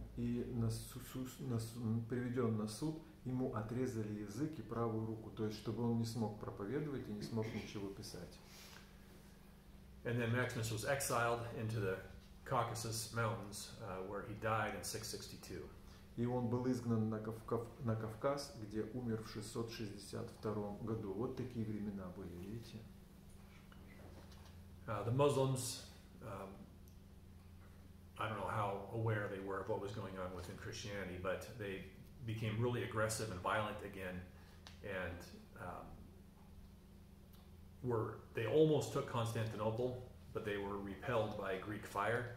приведен на суд, ему отрезали язык и правую руку, то есть чтобы он не смог проповедовать и не смог ничего писать. And then Maximus was exiled into the Caucasus Mountains, where he died in 662. И он был изгнан на Кавказ, где умер в 662 году. Вот такие времена были, видите? The Muslims, I don't know how aware they were of what was going on within Christianity, but they became really aggressive and violent again, and they almost took Constantinople, but they were repelled by Greek fire.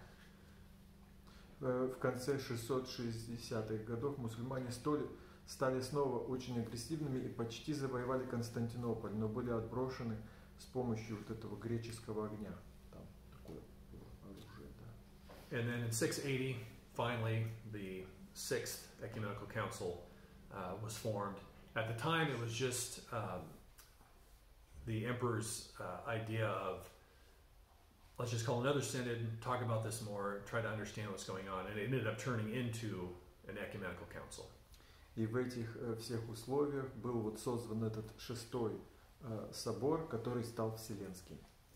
В конце 660-х годов мусульмане стали снова очень агрессивными и почти завоевали Константинополь, но были отброшены с помощью вот этого греческого огня. Там такое оружие, да. And then in 680, finally, the Sixth Ecumenical Council was formed. At the time, it was just the emperor's idea of, let's just call another synod, talk about this more, try to understand what's going on, and it ended up turning into an ecumenical council. И в этих всех условиях был вот создан этот шестой собор, который стал Вселенским.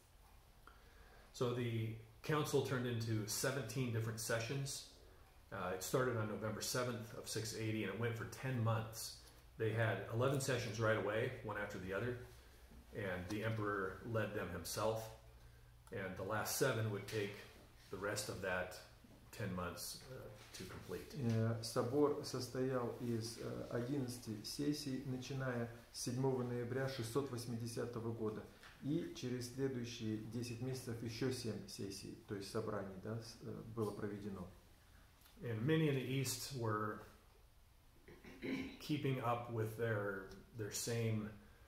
So the council turned into 17 different sessions. It started on November 7th of 680 and it went for 10 months. They had 11 sessions right away, one after the other, and the emperor led them himself. And the last 7 would take the rest of that 10 months to complete. Собор состоял из 11 сессий, начиная с 7 ноября 680 года. И через следующие 10 месяцев еще 7 сессий, то есть собраний, да, было проведено. And many in the East were keeping up with their same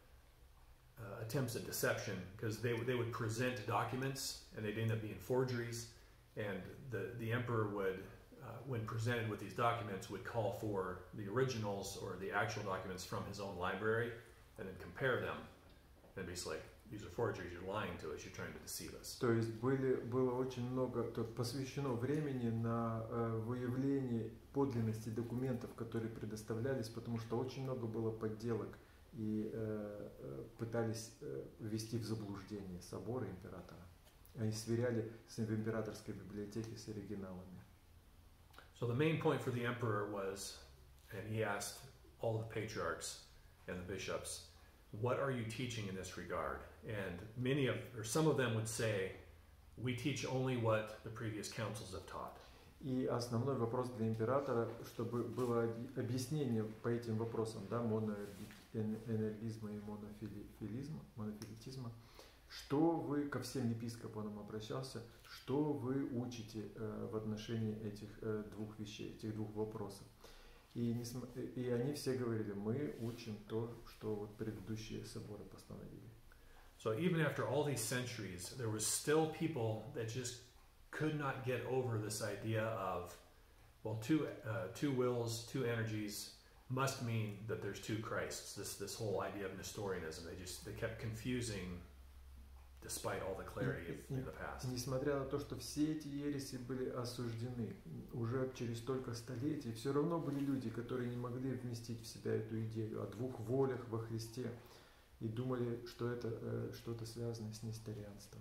attempts at deception, because they would present documents and they'd end up being forgeries, and the emperor would, when presented with these documents, would call for the originals or the actual documents from his own library and then compare them. And be like, these are forgeries, you're lying to us, you're trying to deceive us. То есть было очень много посвящено времени на выявление подлинности документов, которые предоставлялись, потому что очень много было подделок и пытались ввести в заблуждение собор и императора. Они сверяли в императорской библиотеке с оригиналами. So the main point for the emperor was, and he asked all the patriarchs and the bishops, what are you teaching in this regard? And some of them would say, we teach only what the previous councils have taught. И основной вопрос для императора, чтобы было объяснение по этим вопросам, да, моноэнергизма и монофилитизма, что вы, ко всем епископам он обращался, что вы учите в отношении этих двух вещей, этих двух вопросов. И они все говорили, мы учим то, что вот предыдущие соборы постановили. So even after all these centuries, there was still people that just could not get over this idea of, well, two wills, two energies must mean that there's two Christs. This whole idea of Nestorianism, they kept confusing, despite all the clarity in the past. Несмотря на то, что все эти ереси были осуждены уже через столько столетий, все равно были люди, которые не могли вместить в себя эту идею о двух волях во Христе и думали, что это что-то связано с несторианством.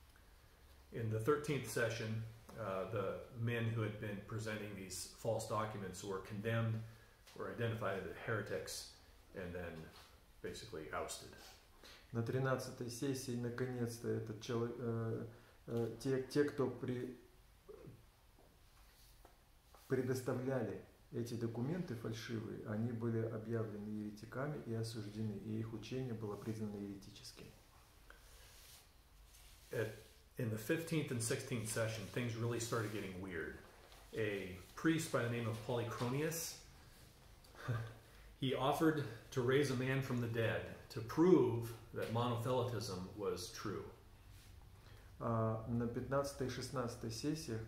In the 13th session, the men who had been presenting these false documents were condemned, were identified as heretics, and then basically ousted. На 13-й сессии, наконец-то, этот человек, те, кто предоставляли эти документы фальшивые, они были объявлены еретиками и осуждены, и их учение было признано еретическим. In the 15th and 16th session, things really started getting weird. A priest by the name of Polychronius, he offered to raise a man from the dead to prove that monothelitism was true. На 15-й и 16-й сессиях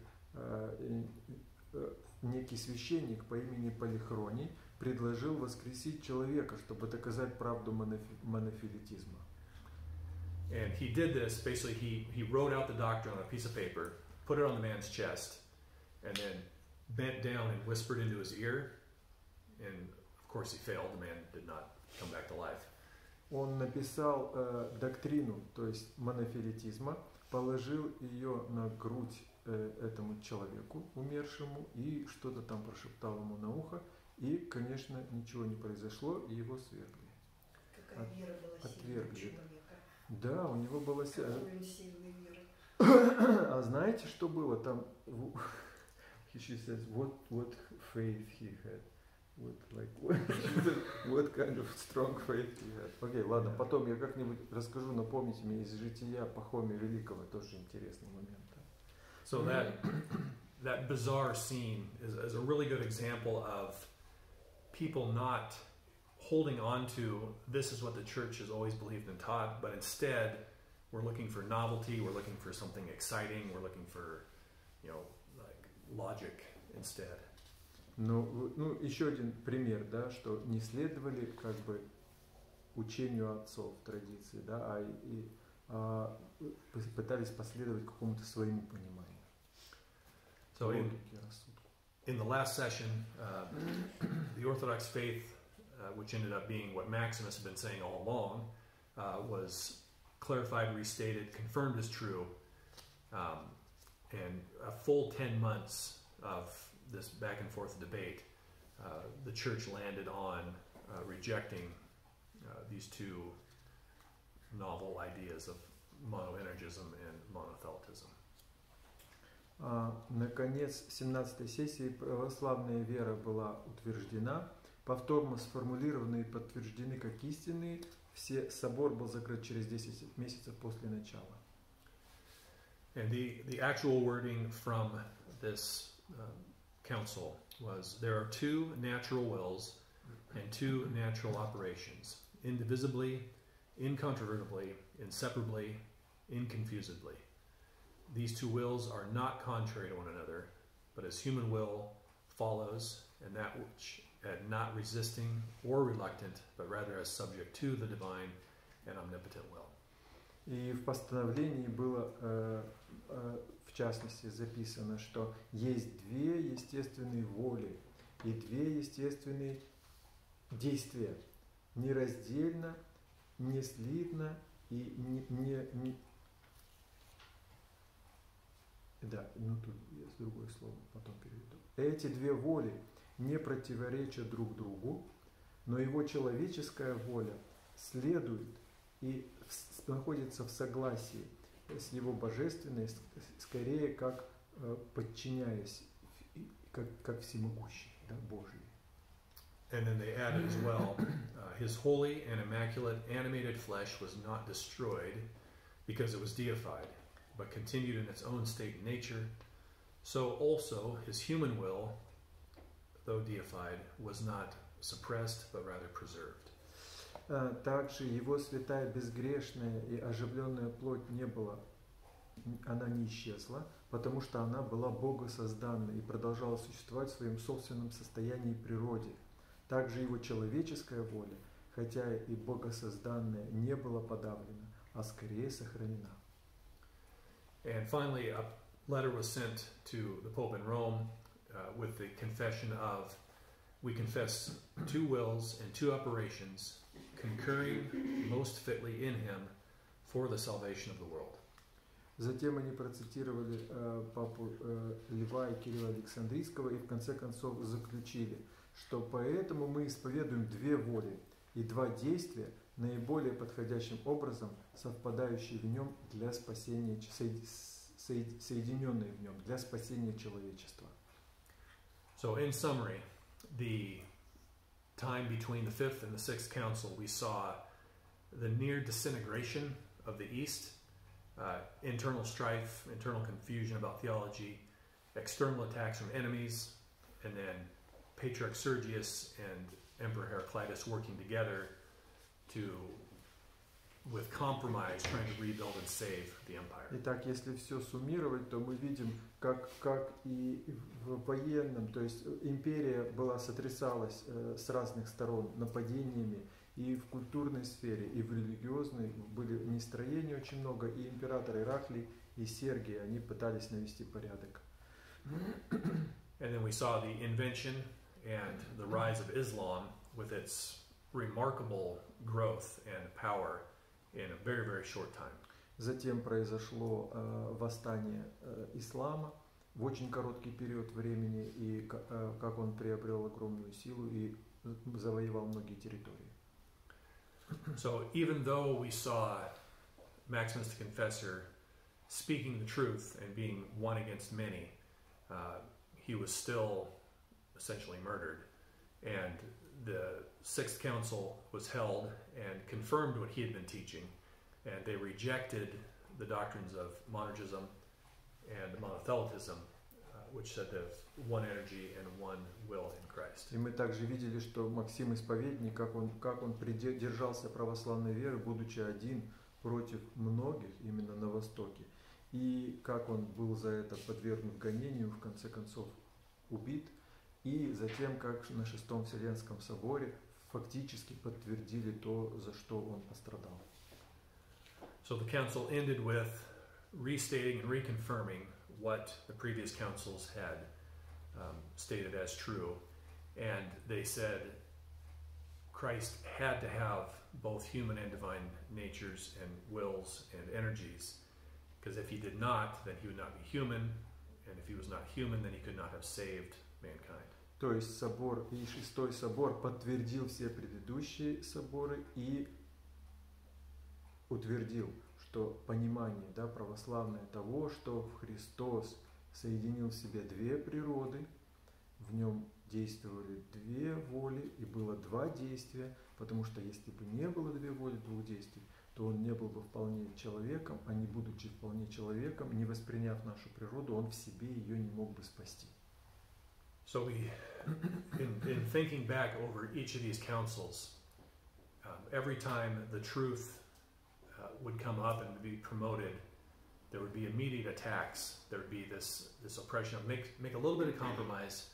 некий священник по имени Полихроний предложил воскресить человека, чтобы доказать правду монофилитизма. And he did this, basically he wrote out the doctrine on a piece of paper, put it on the man's chest, and then bent down and whispered into his ear. And of course he failed, the man did not come back to life. Он написал доктрину, то есть монофилитизма, положил ее на грудь этому человеку, умершему, и что-то там прошептал ему на ухо, и, конечно, ничего не произошло, и его свергли. Какая вера была сильная у человека. Да, у него была сильная вера. А знаете, что было там? She says, what faith he had. What kind of strong faith he had. Окей, ладно, потом я как-нибудь расскажу, напомните мне из жития Пахомия Великого, тоже интересный момент. So that bizarre scene is a really good example of people not holding on to this is what the church has always believed and taught, but instead we're looking for novelty, we're looking for something exciting, we're looking for, like logic instead. Ну, еще один пример, да, что не следовали как бы учению отцов, традиции, да, а пытались последовать какому-то своему пониманию. So in the last session, the Orthodox faith, which ended up being what Maximus had been saying all along, was clarified, restated, confirmed as true, and a full 10 months of this back and forth debate, the church landed on rejecting these two novel ideas of monoenergism and monothelitism. Наконец, 17-й сессии православная вера была утверждена, повторно сформулированы и подтверждены как истинные. Собор был закрыт через 10 месяцев после начала. And the actual wording from this council was, there are two natural wills and two natural operations, indivisibly, incontrovertibly, inseparably, inconfusedly. These two wills are not contrary to one another, but as human will follows, and that which not resisting or reluctant, but rather as subject to the divine and omnipotent will. И в постановлении было, в частности, записано, что есть две естественные воли и две естественные действия, нераздельно, не слитно и Да, ну тут есть другое слово, потом переведу. Эти две воли не противоречат друг другу, но его человеческая воля следует и находится в согласии с его божественной, скорее как подчиняясь, как всемогущей, да, Божьей. And then they added as well, his holy and immaculate animated flesh was not destroyed because it was deified, but continued in its own state and nature. So also his human will, though deified, was not suppressed, but rather preserved. Также его святая, безгрешная и оживленная плоть не была, она не исчезла, потому что она была богосозданной и продолжала существовать в своем собственном состоянии и природе. Также его человеческая воля, хотя и богосозданная, не была подавлена, а скорее сохранена. And finally, a letter was sent to the Pope in Rome with the confession of, we confess two wills and two operations, concurring most fitly in him for the salvation of the world. Затем они процитировали папу Льва и Кирилла Александрийского и в конце концов заключили, что поэтому мы исповедуем две воли и два действия, наиболее подходящим образом совпадающие в нем для спасения, соединенные в нем для спасения человечества. So in summary, the time between the fifth and the sixth council, we saw the near disintegration of the East, internal strife, internal confusion about theology, external attacks from enemies, and then Patriarch Sergius and Emperor Heraclitus working together with compromise, trying to rebuild and save the empire. Итак, если все суммировать, то мы видим, как и в военном, то есть империя была сотрясалась с разных сторон нападениями, и в культурной сфере, и в религиозной были нестроения очень много, и император Ираклий, и Сергий, они пытались навести порядок. And then we saw the invention and the rise of Islam with its remarkable growth and power in a very, very short time. Затем произошло восстание ислама в очень короткий период времени, и как он приобрел огромную силу и завоевал многие территории. So even though we saw Maximus the Confessor speaking the truth and being one against many, he was still essentially murdered. And the Sixth Council was held and confirmed what he had been teaching, and they rejected the doctrines of monergism and monothelitism, which said of one energy and one will in Christ. И мы также видели, что Максим Исповедник, как он придержался православной веры, будучи один против многих именно на Востоке, и как он был за это подвергнут гонению, в конце концов убит, и затем, как на Шестом Вселенском соборе фактически подтвердили то, за что он пострадал. So the council ended with restating and reconfirming what the previous councils had stated as true. And they said Christ had to have both human and divine natures and wills and energies. Because if he did not, then he would not be human. And if he was not human, then he could not have saved mankind. То есть собор и Шестой собор подтвердил все предыдущие соборы и утвердил, что понимание, да, православное того, что Христос соединил в себе две природы, в нем действовали две воли и было два действия, потому что если бы не было две воли, двух действий, то он не был бы вполне человеком, а не будучи вполне человеком, не восприняв нашу природу, он в себе ее не мог бы спасти. So we, in thinking back over each of these councils, every time the truth would come up and be promoted, there would be immediate attacks. There would be this oppression of make a little bit of compromise,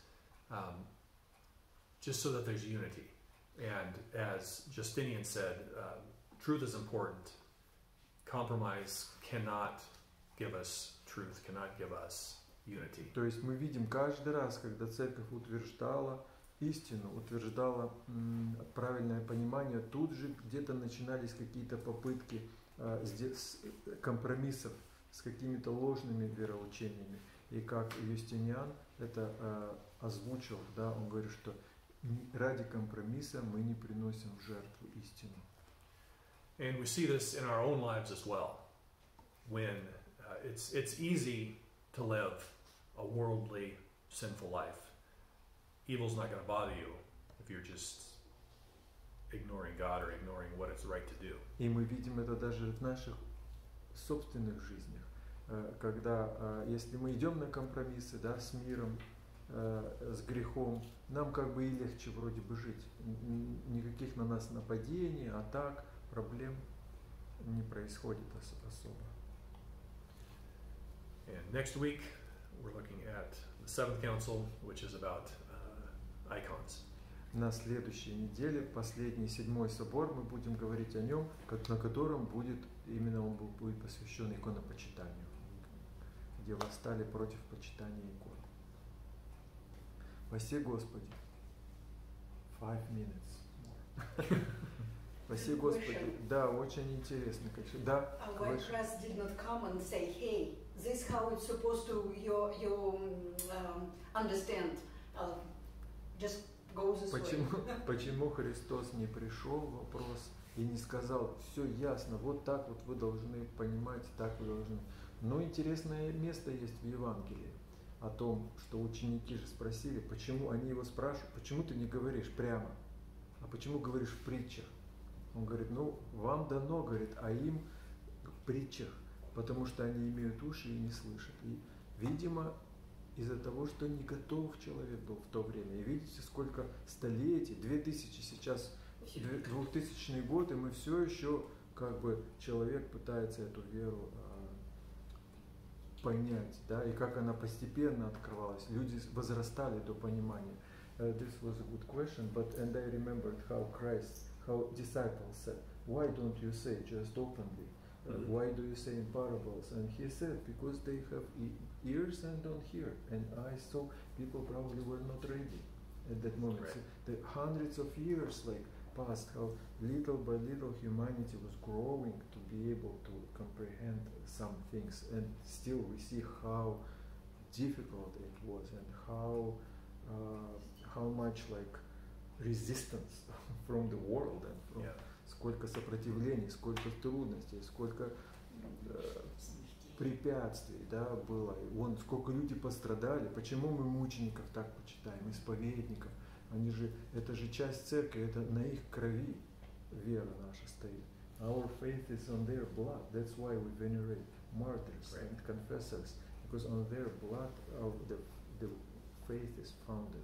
just so that there's unity. And as Justinian said, truth is important. Compromise cannot give us truth, cannot give us unity. То есть мы видим каждый раз, когда церковь утверждала истину, утверждала правильное понимание, тут же где-то начинались какие-то попытки компромиссов с какими-то ложными вероучениями. И как Юстиниан это озвучил, да, он говорит, что ради компромисса мы не приносим в жертву истину. And we see this in our own lives as well, when it's easy to live a worldly, sinful life. Evil's not going to bother you if you're just ignoring God or ignoring what it's right to do. И мы видим это даже в наших собственных жизнях, когда если мы идем на компромиссы, да, с миром, с грехом, нам как бы и легче вроде бы жить. Никаких на нас нападений, атак, проблем не происходит особо. And next week we're looking at the Seventh Council, which is about icons. На следующей неделе, последний седьмой собор, мы будем говорить о нем, на котором будет, именно он будет посвящен иконопочитанию, где восстали против почитания икон. Спаси Господи. 5 minutes. Спаси Господи. Да, очень интересно, конечно. Да. Why Christ did not come and say, hey, this how it's supposed to you understand. Just go this way. Почему Христос не пришел, вопрос, и не сказал, все ясно, вот так вот вы должны понимать, так вы должны. Но интересное место есть в Евангелии о том, что ученики же спросили, почему они его спрашивают, почему ты не говоришь прямо, а почему говоришь в притчах? Он говорит, ну, вам дано, говорит, а им в притчах, потому что они имеют уши и не слышат. И, видимо, из-за того, что не готов человек был в то время. И видите, сколько столетий, 2000 сейчас, 2000 год, и мы все еще, как бы, человек пытается эту веру понять, да, и как она постепенно открывалась. Люди возрастали до понимания. This was a good question, and I remembered how disciples said, why don't you say just openly? Why do you say in parables? And he said, because they have ears and don't hear, and eyes, so people probably were not ready at that moment. Right. So the hundreds of years passed, how little by little humanity was growing to be able to comprehend some things, and still we see how difficult it was and how much resistance from the world and from сколько сопротивлений, сколько трудностей, сколько препятствий, да, было. Вон, сколько люди пострадали. Почему мы мучеников так почитаем, исповедников? Они же, это же часть церкви, это на их крови вера наша стоит. Our faith is on their blood. That's why we venerate martyrs and confessors, because on their blood the faith is founded.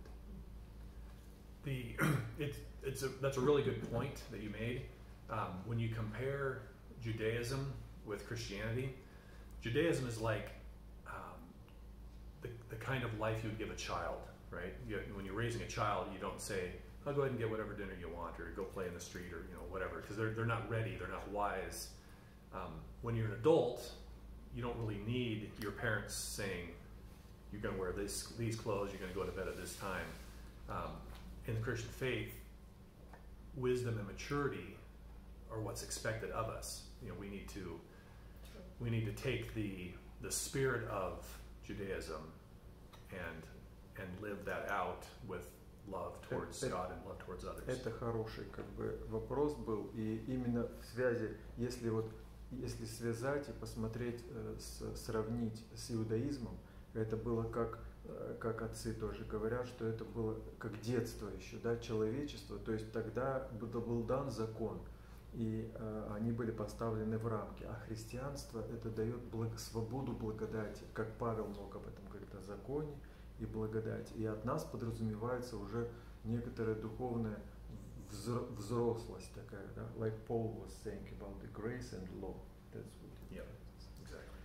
That's a really good point that you made. When you compare Judaism with Christianity, Judaism is like the kind of life you would give a child, right? When you're raising a child, you don't say, "I'll go ahead and get whatever dinner you want," or "Go play in the street," or whatever, because they're not ready, they're not wise. When you're an adult, you don't really need your parents saying, "You're going to wear these clothes, you're going to go to bed at this time." In the Christian faith, wisdom and maturity are what's expected of us. We need to take the spirit of Judaism and live that out with love towards God and love towards others. Это хороший вопрос был, и именно в связи, если связать и посмотреть, сравнить с иудаизмом, это было как отцы тоже говорят, что это было как детство еще, да, человечество, то есть тогда был дан закон, и они были поставлены в рамки, а христианство это дает свободу благодати, как Павел много об этом говорит, о законе и благодати, и от нас подразумевается уже некоторая духовная взрослость такая, да, like Paul was saying about the grace and law. That's what it is. Exactly.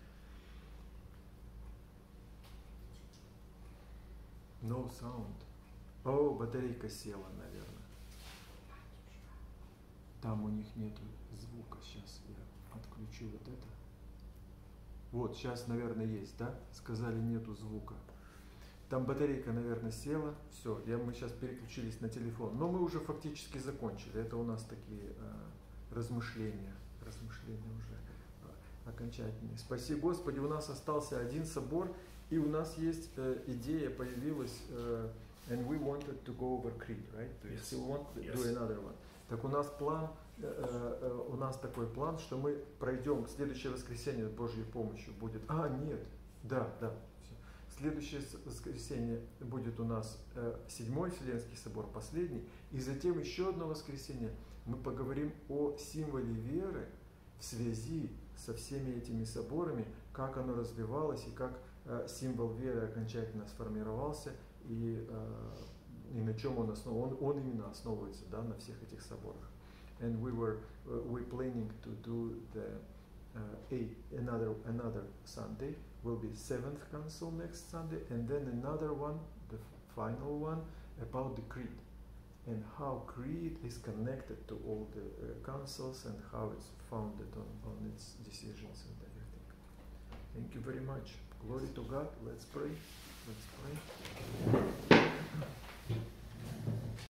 No sound. О, батарейка села, наверное. Там у них нету звука. Сейчас я отключу вот это. Вот, сейчас, наверное, есть, да? Сказали, нету звука. Там батарейка, наверное, села. Все, мы сейчас переключились на телефон. Но мы уже фактически закончили. Это у нас такие размышления уже окончательные. Спаси Господи, у нас остался один собор, и у нас есть идея появилась, and we wanted to go over Crete, right? Do you still want to do another one? Так у нас такой план, что мы пройдем следующее воскресенье с Божьей помощью будет. Нет, да. Следующее воскресенье будет у нас 7-й Вселенский собор, последний, и затем еще одно воскресенье мы поговорим о символе веры в связи со всеми этими соборами, как оно развивалось и как символ веры окончательно сформировался и на чем он основан. Он именно основывается, да, на всех этих соборах. And we planning to do another Sunday. Will be 7th council next Sunday, and then another one, the final one, about the creed and how creed is connected to all the councils and how it's founded on its decisions and everything. Thank you very much. Glory to God. Let's pray.